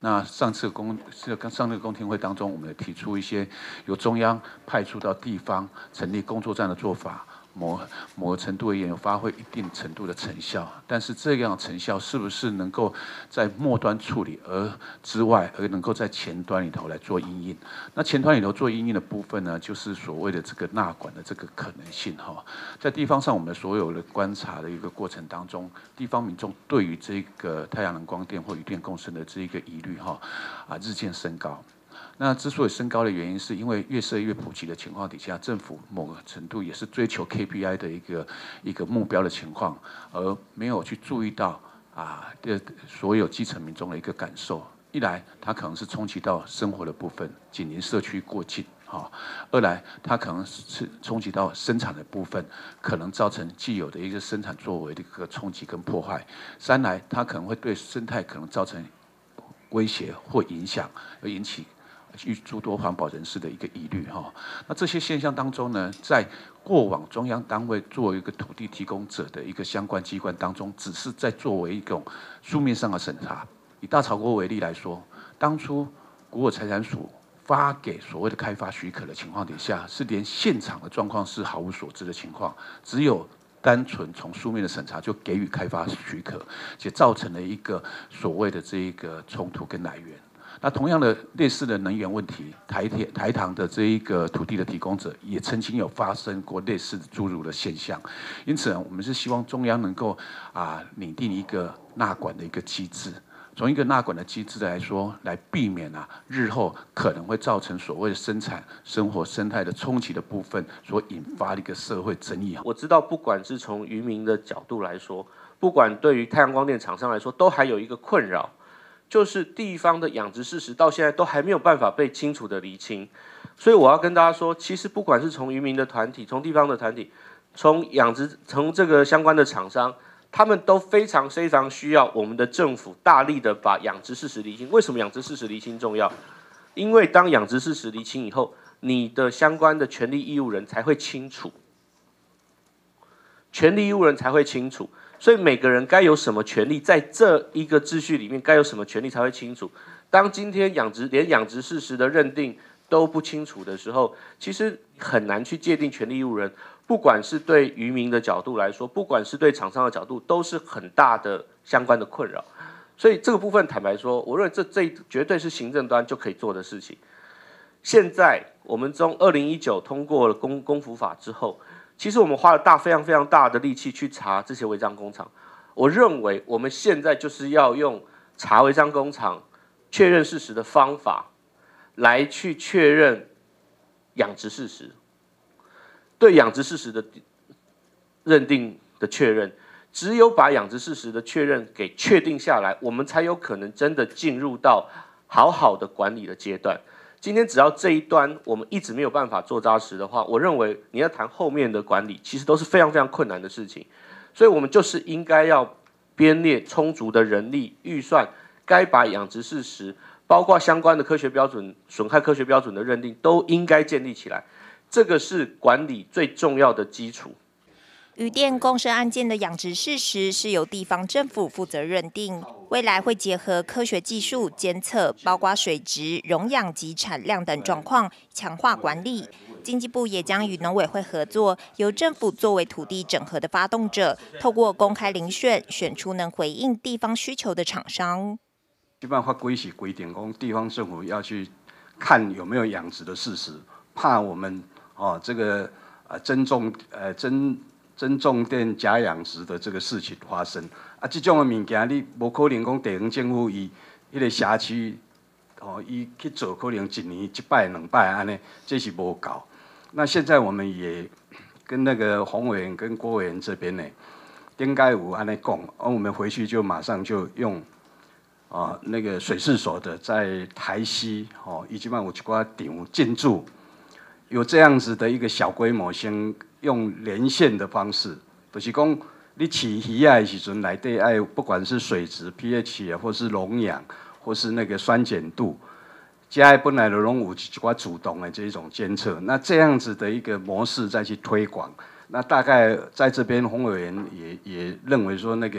那上次公是跟上次公听会当中，我们也提出一些由中央派出到地方成立工作站的做法。某某个程度而言有发挥一定程度的成效，但是这样的成效是不是能够在末端处理而之外，而能够在前端里头来做因应？那前端里头做因应的部分呢，就是所谓的这个纳管的这个可能性哈。在地方上，我们所有的观察的一个过程当中，地方民众对于这个太阳能光电或渔电共生的这一个疑虑哈啊日渐升高。那之所以升高的原因，是因为越设越普及的情况底下，政府某个程度也是追求 K P I 的一个一个目标的情况，而没有去注意到啊，所有基层民众的一个感受。一来，它可能是冲击到生活的部分，紧邻社区过近啊；二来，它可能是冲击到生产的部分，可能造成既有的一个生产作为的一个冲击跟破坏；三来，它可能会对生态可能造成威胁或影响，而引起诸多环保人士的一个疑虑哈。那这些现象当中呢，在过往中央单位作为一个土地提供者的一个相关机关当中，只是在作为一种书面上的审查。以大草锅为例来说，当初国有财产署发给所谓的开发许可的情况底下，是连现场的状况是毫无所知的情况，只有单纯从书面的审查就给予开发许可，且造成了一个所谓的这一个冲突跟来源。那同样的类似的能源问题，台铁台糖的这一个土地的提供者也曾经有发生过类似的诸如的现象，因此我们是希望中央能够啊拟定一个纳管的一个机制，从一个纳管的机制来说，来避免啊日后可能会造成所谓的生产生活生态的冲击的部分所引发的一个社会争议。 我知道，不管是从渔民的角度来说，不管对于太阳光电厂商来说，都还有一个困扰。就是地方的养殖事实到现在都还没有办法被清楚的厘清，所以我要跟大家说，其实不管是从渔民的团体、从地方的团体、从养殖、从这个相关的厂商，他们都非常非常需要我们的政府大力的把养殖事实厘清。为什么养殖事实厘清重要？因为当养殖事实厘清以后，你的相关的权利义务人才会清楚，权利义务人才会清楚。所以每个人该有什么权利，在这一个秩序里面该有什么权利才会清楚。当今天养殖连养殖事实的认定都不清楚的时候，其实很难去界定权利义务人。不管是对渔民的角度来说，不管是对厂商的角度，都是很大的相关的困扰。所以这个部分坦白说，我认为这这绝对是行政端就可以做的事情。现在我们从二零一九通过了公公服法之后，其实我们花了大非常非常大的力气去查这些违章工厂。我认为我们现在就是要用查违章工厂确认事实的方法，来去确认养殖事实。对养殖事实的认定的确认，只有把养殖事实的确认给确定下来，我们才有可能真的进入到好好的管理的阶段。今天只要这一端我们一直没有办法做扎实的话，我认为你要谈后面的管理，其实都是非常非常困难的事情。所以我们就是应该要编列充足的人力预算，该把养殖事实，包括相关的科学标准、损害科学标准的认定，都应该建立起来。这个是管理最重要的基础。 渔电共生案件的养殖事实是由地方政府负责认定，未来会结合科学技术监测，包括水质、溶氧及产量等状况，强化管理。经济部也将与农委会合作，由政府作为土地整合的发动者，透过公开遴选，选出能回应地方需求的厂商。 基本法规是规定，讲地方政府要去看有没有养殖的事实，怕我们哦这个呃增重呃增。真重电假养殖的这个事情发生啊，这种的物件你无可能讲地方政府伊迄个辖区哦，伊去做可能一年一摆两摆安尼，这是无够。那现在我们也跟那个洪委员跟郭委员这边呢，应该有安尼讲，而我们回去就马上就用啊那个水试所的在台西哦，以及嘛有一寡场进驻，有这样子的一个小规模先。用连线的方式，就是讲你饲鱼啊的时阵，内底爱不管是水质 pH 啊，或是溶氧，或是那个酸碱度，加本来的拢有一寡主动的这种监测。那这样子的一个模式再去推广，那大概在这边洪委员也也认为说，那个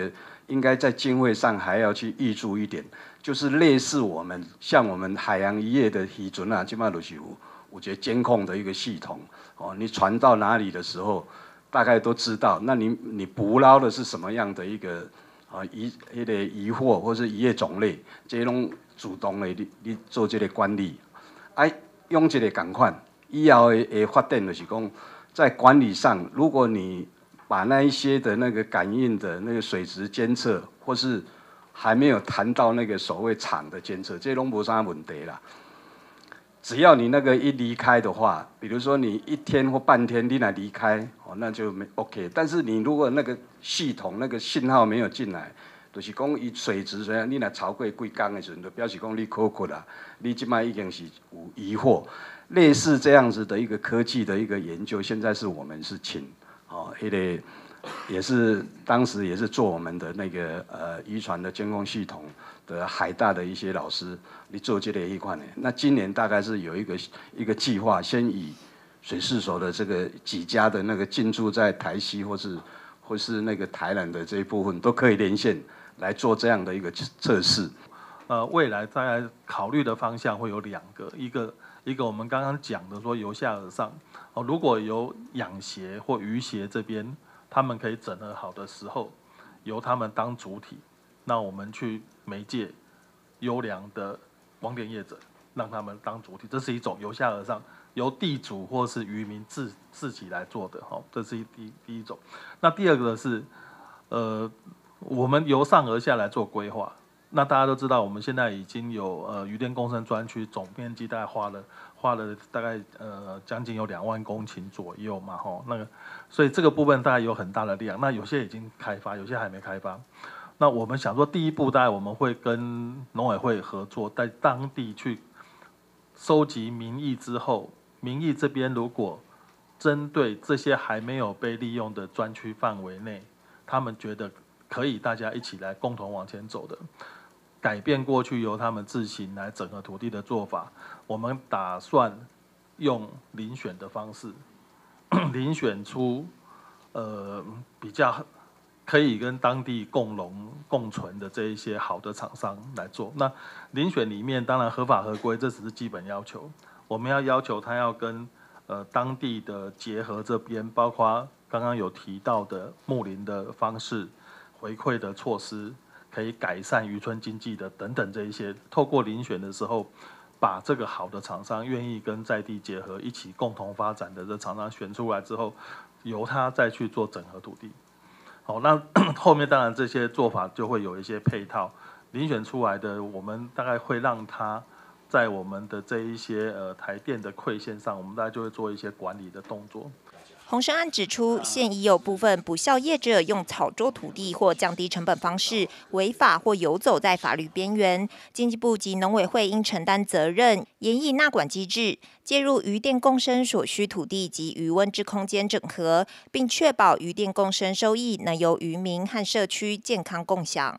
应该在经费上还要去挹注一点，就是类似我们像我们海洋渔业的渔船啊，基本上都是有我觉得监控的一个系统哦，你船到哪里的时候，大概都知道。那你你捕捞的是什么样的一个啊渔迄个渔获或是渔业种类，这些拢主动的你你做这个管理，哎、啊，用这个共款，以后的的发展就是讲在管理上，如果你把那一些的那个感应的那个水质监测，或是还没有谈到那个所谓场的监测，这都没啥问题啦。只要你那个一离开的话，比如说你一天或半天你来离开，哦，那就没 OK。但是你如果那个系统那个信号没有进来，就是讲伊水质怎样，你若超过几工的时候，就表示讲你可缺啦，你即摆已经是有疑惑。类似这样子的一个科技的一个研究，现在是我们是请哦，迄个也是当时也是做我们的那个呃渔船的监控系统的海大的一些老师，你做这类一块呢。那今年大概是有一个一个计划，先以水事所的这个几家的那个进驻在台西或是或是那个台南的这一部分都可以连线来做这样的一个测试。 呃，未来大概考虑的方向会有两个，一个一个我们刚刚讲的说由下而上，哦，如果由养协或渔协这边他们可以整合好的时候，由他们当主体，那我们去媒介优良的网点业者，让他们当主体，这是一种由下而上，由地主或是渔民自自己来做的，哈，这是第第一种。那第二个是，呃，我们由上而下来做规划。那大家都知道，我们现在已经有呃渔电共生专区，总面积大概花了花了大概呃将近有两万公顷左右嘛，吼，那个，所以这个部分大概有很大的量。那有些已经开发，有些还没开发。那我们想说，第一步大概我们会跟农委会合作，在当地去收集民意之后，民意这边如果针对这些还没有被利用的专区范围内，他们觉得可以大家一起来共同往前走的。改变过去由他们自行来整合土地的做法，我们打算用遴选的方式，遴选出呃比较可以跟当地共荣共存的这一些好的厂商来做。那遴选里面当然合法合规，这只是基本要求。我们要要求他要跟呃当地的结合这边，包括刚刚有提到的牧林的方式、回馈的措施。可以改善渔村经济的等等这一些，透过遴选的时候，把这个好的厂商愿意跟在地结合，一起共同发展的这厂商选出来之后，由他再去做整合土地。好，那后面当然这些做法就会有一些配套，遴选出来的，我们大概会让他在我们的这一些呃台电的馈线上，我们大概就会做一些管理的动作。 洪胜安指出，现已有部分不肖业者用炒作土地或降低成本方式违法或游走在法律边缘，经济部及农委会应承担责任，研议纳管机制，介入渔电共生所需土地及渔温之空间整合，并确保渔电共生收益能由渔民和社区健康共享。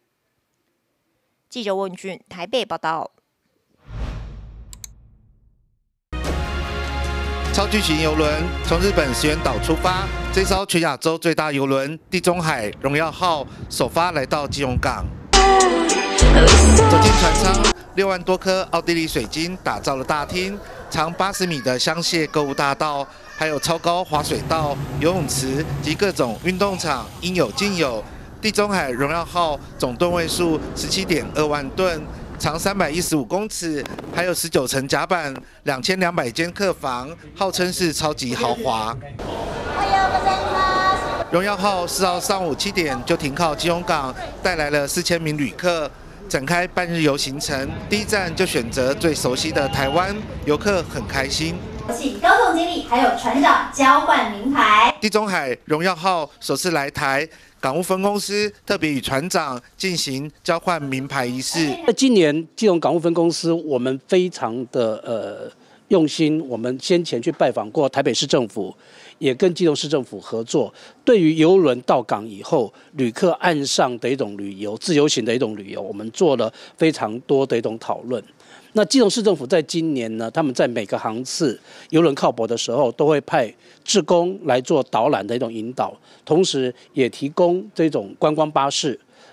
记者温俊台北报道。 超巨型邮轮从日本石垣岛出发，这艘全亚洲最大邮轮地中海荣耀号首发来到基隆港。走进船舱，六万多颗奥地利水晶打造了大厅，长八十米的香榭购物大道，还有超高滑水道、游泳池及各种运动场，应有尽有。地中海荣耀号总吨位数十七点二万吨。长三百一十五公尺，还有十九层甲板，两千两百间客房，号称是超级豪华。荣耀号四号上午七点就停靠基隆港，带来了四千名旅客，展开半日游行程。第一站就选择最熟悉的台湾，游客很开心。 请高总经理还有船长交换名牌。 地中海荣耀号首次来台。港务分公司特别与船长进行交换名牌仪式。 在今年基隆港务分公司，我们非常的呃用心。我们先前去拜访过台北市政府，也跟基隆市政府合作。对于邮轮到港以后，旅客岸上的一种旅游、自由行的一种旅游，我们做了非常多的一种讨论。那基隆市政府在今年呢，他们在每个航次邮轮靠泊的时候，都会派志工来做导览的一种引导，同时也提供这种观光巴士，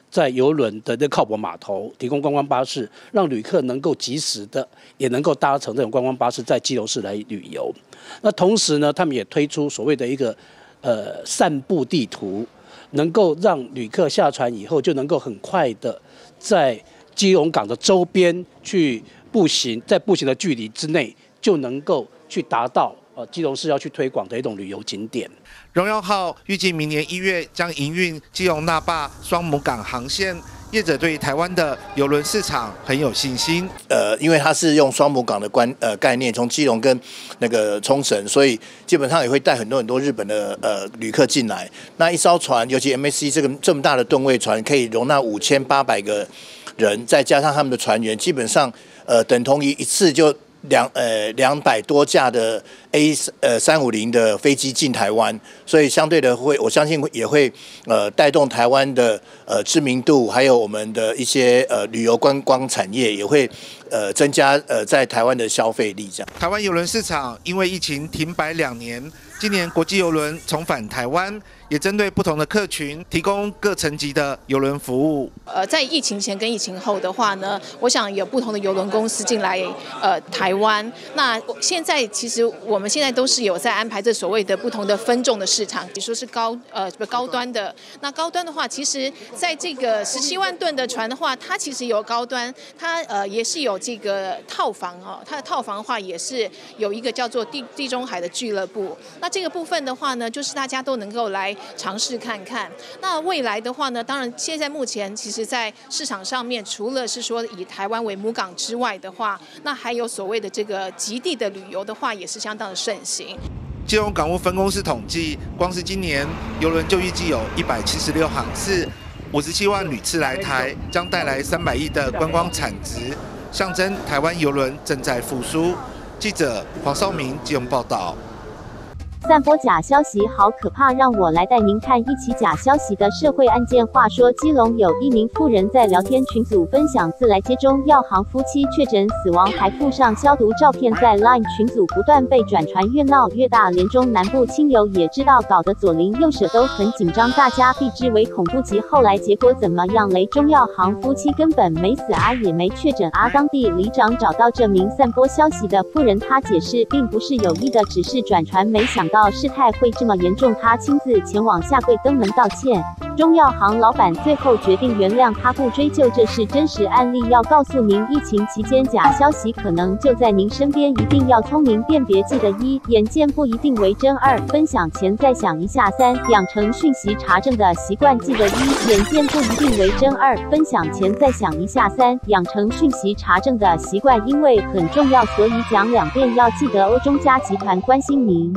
在邮轮的那靠泊码头提供观光巴士，让旅客能够及时的也能够搭乘这种观光巴士在基隆市来旅游。那同时呢，他们也推出所谓的一个呃散步地图，能够让旅客下船以后就能够很快的在基隆港的周边去步行，在步行的距离之内就能够去达到呃基隆市要去推广的一种旅游景点。 荣耀号预计明年一月将营运基隆那霸双母港航线，业者对台湾的邮轮市场很有信心。 呃，因为它是用双母港的观呃概念，从基隆跟那个冲绳，所以基本上也会带很多很多日本的呃旅客进来。那一艘船，尤其 M S C 这个这么大的吨位船，可以容纳五千八百个人，再加上他们的船员，基本上呃等同于一次就。两呃两百多架的 A 呃三五零的飞机进台湾，所以相对的会，我相信也会呃带动台湾的呃知名度，还有我们的一些呃旅游观光产业也会呃增加呃在台湾的消费力。这样， 台湾邮轮市场因为疫情停摆两年，今年国际邮轮重返台湾，也针对不同的客群提供各层级的邮轮服务。 呃，在疫情前跟疫情后的话呢，我想有不同的邮轮公司进来呃台湾。那现在其实我们现在都是有在安排这所谓的不同的分众的市场，比如说是高呃高端的。那高端的话，其实在这个十七万吨的船的话，它其实有高端，它呃也是有这个套房哦，它的套房的话也是有一个叫做地地中海的俱乐部。那这个部分的话呢，就是大家都能够来尝试看看。那未来的话呢，当然现在目前其实在市场上面，除了是说以台湾为母港之外的话，那还有所谓的这个极地的旅游的话，也是相当的盛行。 基隆港务分公司统计，光是今年邮轮就预计有一百七十六航次，五十七万旅次来台，将带来三百亿的观光产值，象征台湾邮轮正在复苏。记者黄少明基隆报道。 散播假消息好可怕，让我来带您看一起假消息的社会案件。话说，基隆有一名妇人在聊天群组分享自来接中药行夫妻确诊死亡，还附上消毒照片，在 Line 群组不断被转传，越闹越大。连中南部亲友也知道，搞得左邻右舍都很紧张，大家避之为恐不及。后来结果怎么样嘞？中药行夫妻根本没死啊，也没确诊啊。当地里长找到这名散播消息的妇人，他解释并不是有意的，只是转传，没想到事态会这么严重，他亲自前往下跪登门道歉。中药行老板最后决定原谅他，不追究，这是真实案例，要告诉您，疫情期间假消息可能就在您身边，一定要聪明辨别。记得一，眼见不一定为真；二，分享前再想一下；三，养成讯息查证的习惯。记得一，眼见不一定为真；二，分享前再想一下；三，养成讯息查证的习惯，因为很重要，所以讲两遍，要记得哦。中嘉集团关心您。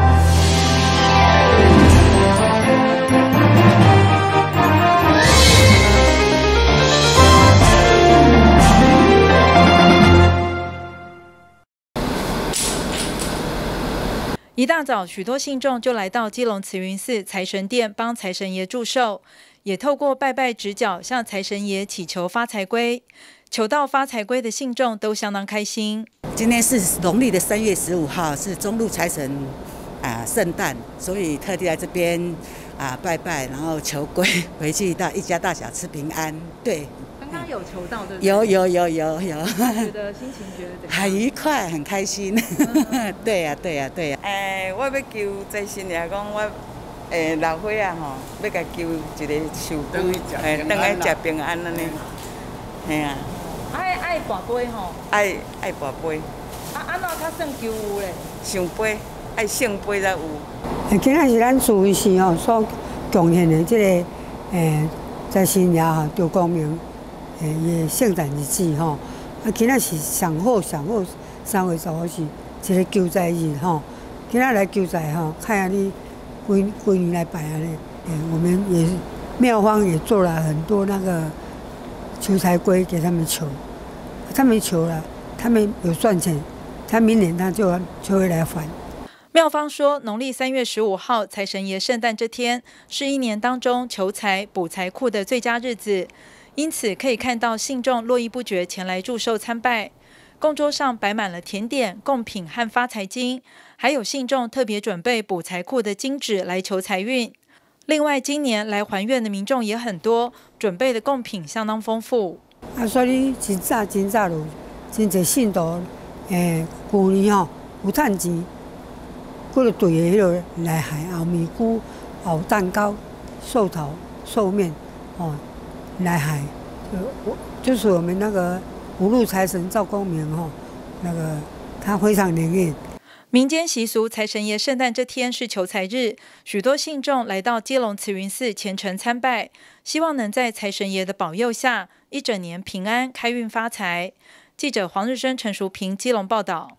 一大早，许多信众就来到基隆慈云寺财神殿帮财神爷祝寿，也透过拜拜指脚向财神爷祈求发财龟。求到发财龟的信众都相当开心。 今天是农历的三月十五号，是中路财神啊圣诞，所以特地来这边啊拜拜，然后求龟回去到一家大小吃平安。对。 刚刚有求到对不对？ 有有有有有， 觉得心情觉得怎样？ 很愉快，很开心。对呀、啊、对呀、啊、对呀、啊。 诶，我要求财神爷讲，我诶老伙仔吼，要甲求一个寿龟，诶，等来食平安安尼。嘿啊。 爱爱跋杯吼。 爱爱跋杯。 啊，安怎较算求有咧？ 上杯，爱圣杯才有。 诶，今仔是咱慈云寺吼所贡献的即个诶财神爷吼，赵光明。诶，伊圣诞日子吼，啊，今仔是上好上好，三月十五是一个求财日吼。今仔来求财吼，看下你规规年来摆安尼。诶，我们也庙方也做了很多那个求财龟给他们求，他们求了，他们有赚钱，他明年他就就会来还。 庙方说，农历三月十五号财神爷圣诞这天，是一年当中求财补财库的最佳日子。因此可以看到信众络绎不绝前来祝寿参拜，供桌上摆满了甜点、贡品和发财金，还有信众特别准备补财库的金纸来求财运。 另外，今年来还愿的民众也很多，准备的贡品相当丰富。 啊，所以真早真早就真侪信徒，诶，旧年吼有趁钱，佫就对迄落来海后米菇、后蛋糕、寿桃、寿面，哦，来海，我就是我们那个五路财神赵公明吼，那个他非常灵验。 民间习俗，财神爷圣诞这天是求财日，许多信众来到基隆慈云寺虔诚参拜，希望能在财神爷的保佑下，一整年平安、开运发财。记者黄日升、陈淑平基隆报道。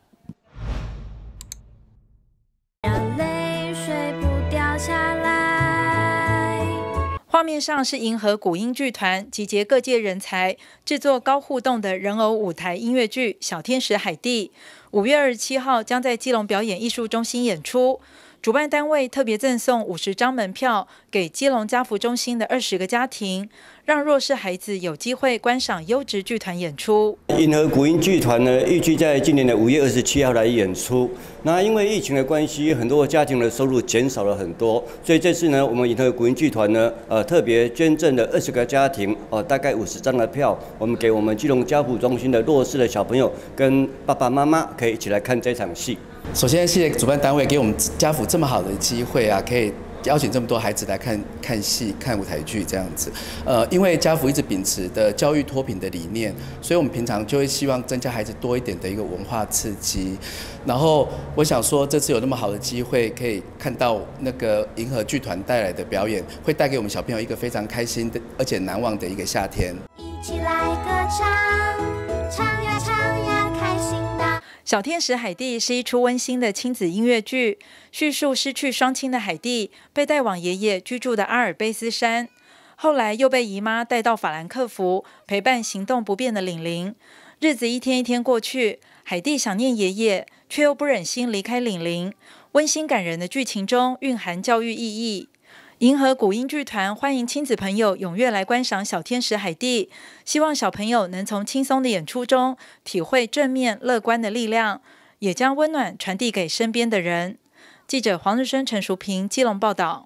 让泪水不掉下来。 画面上是银河古音剧团集结各界人才，制作高互动的人偶舞台音乐剧《小天使海蒂》。五月二十七号将在基隆表演艺术中心演出，主办单位特别赠送五十张门票给基隆家福中心的二十个家庭，让弱势孩子有机会观赏优质剧团演出。 银河古音剧团呢，预计在今年的五月二十七号来演出。那因为疫情的关系，很多家庭的收入减少了很多，所以这次呢，我们银河古音剧团呢，呃，特别捐赠了二十个家庭，呃，大概五十张的票，我们给我们基隆家福中心的弱势的小朋友跟爸爸妈妈可以一起来看这场戏。 首先，谢谢主办单位给我们家福这么好的机会啊，可以邀请这么多孩子来看看戏、看舞台剧这样子。呃，因为家福一直秉持的教育脱贫的理念，所以我们平常就会希望增加孩子多一点的一个文化刺激。然后我想说，这次有那么好的机会，可以看到那个银河剧团带来的表演，会带给我们小朋友一个非常开心的而且难忘的一个夏天。 一起来歌唱，唱呀唱呀，开心的。 小天使海蒂是一出温馨的亲子音乐剧，叙述失去双亲的海蒂被带往爷爷居住的阿尔卑斯山，后来又被姨妈带到法兰克福陪伴行动不便的玲玲。日子一天一天过去，海蒂想念爷爷，却又不忍心离开玲玲。温馨感人的剧情中蕴含教育意义。银河古音剧团欢迎亲子朋友踊跃来观赏小天使海蒂，希望小朋友能从轻松的演出中体会正面乐观的力量，也将温暖传递给身边的人。记者黄日升、陈淑平基隆报道。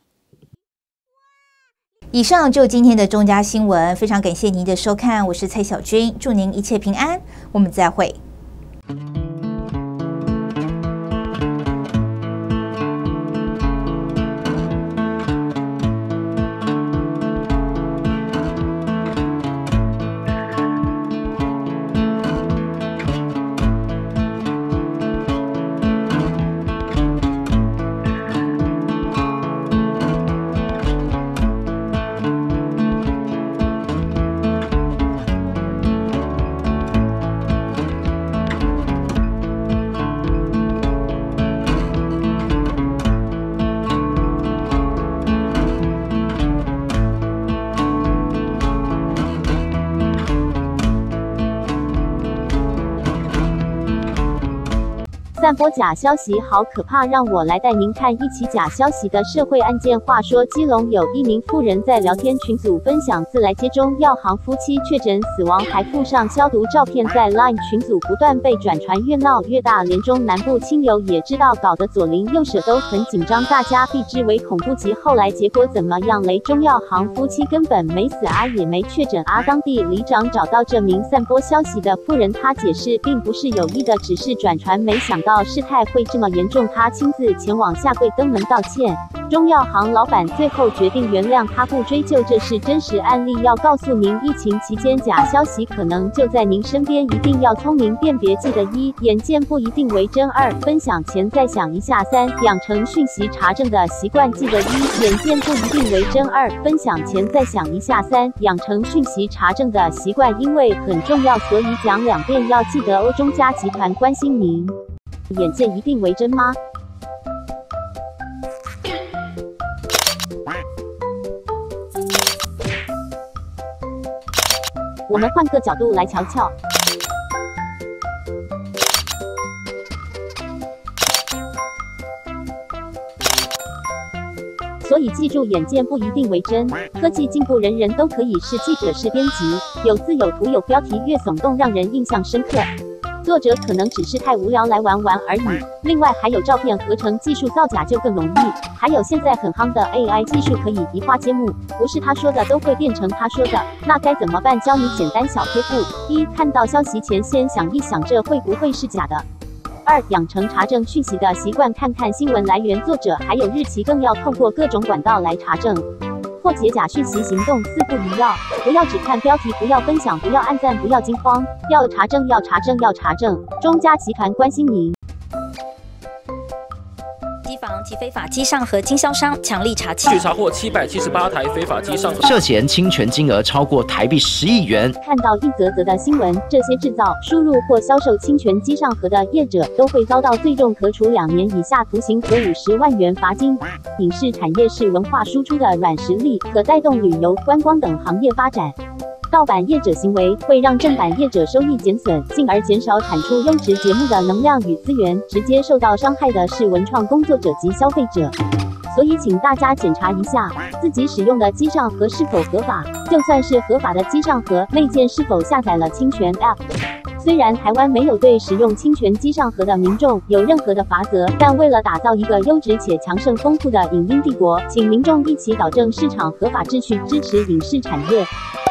以上就今天的中嘉新闻，非常感谢您的收看，我是蔡小君，祝您一切平安，我们再会。 散播假消息好可怕，让我来带您看一起假消息的社会案件。话说，基隆有一名妇人在聊天群组分享自来接中药行夫妻确诊死亡，还附上消毒照片，在 Line 群组不断被转传，越闹越大。连中南部亲友也知道，搞得左邻右舍都很紧张，大家避之为恐怖极。后来结果怎么样嘞？中药行夫妻根本没死啊，也没确诊啊。当地里长找到这名散播消息的妇人，他解释并不是有意的，只是转传，没想到事态会这么严重，他亲自前往下跪登门道歉。中药行老板最后决定原谅他，不追究，这是真实案例。要告诉您，疫情期间假消息可能就在您身边，一定要聪明辨别。记得一，眼见不一定为真；二，分享前再想一下；三，养成讯息查证的习惯。记得一，眼见不一定为真；二，分享前再想一下；三，养成讯息查证的习惯，因为很重要，所以讲两遍。要记得哦。中嘉集团关心您。眼见一定为真吗？我们换个角度来瞧瞧。所以记住，眼见不一定为真。科技进步，人人都可以是记者、是编辑，有字有图有标题，越耸动让人印象深刻。 作者可能只是太无聊来玩玩而已。另外还有照片合成技术造假就更容易，还有现在很夯的 A I 技术可以移花接木，不是他说的都会变成他说的，那该怎么办？教你简单小贴步：一、看到消息前先想一想这会不会是假的。二、养成查证讯息的习惯，看看新闻来源、作者还有日期，更要透过各种管道来查证。破解假讯息行动四不一要：不要只看标题，不要分享，不要按赞，不要惊慌，要查证，要查证，要查证。中嘉集团关心您。 机房及非法机上盒经销商强力查缉， 据查获七百七十八台非法机上盒， 涉嫌侵权金额超过台币十亿元。 看到一则则的新闻，这些制造、输入或销售侵权机上盒的业者都会遭到最重可处两年以下徒刑和五十万元罚金。影视产业是文化输出的软实力，可带动旅游、观光等行业发展。盗版业者行为会让正版业者收益减损，进而减少产出优质节目的能量与资源，直接受到伤害的是文创工作者及消费者。所以请大家检查一下自己使用的机上盒是否合法，就算是合法的机上盒，内建是否下载了侵权 App。虽然台湾没有对使用侵权机上盒的民众有任何的罚则，但为了打造一个优质且强盛丰富的影音帝国，请民众一起导正市场合法秩序，支持影视产业。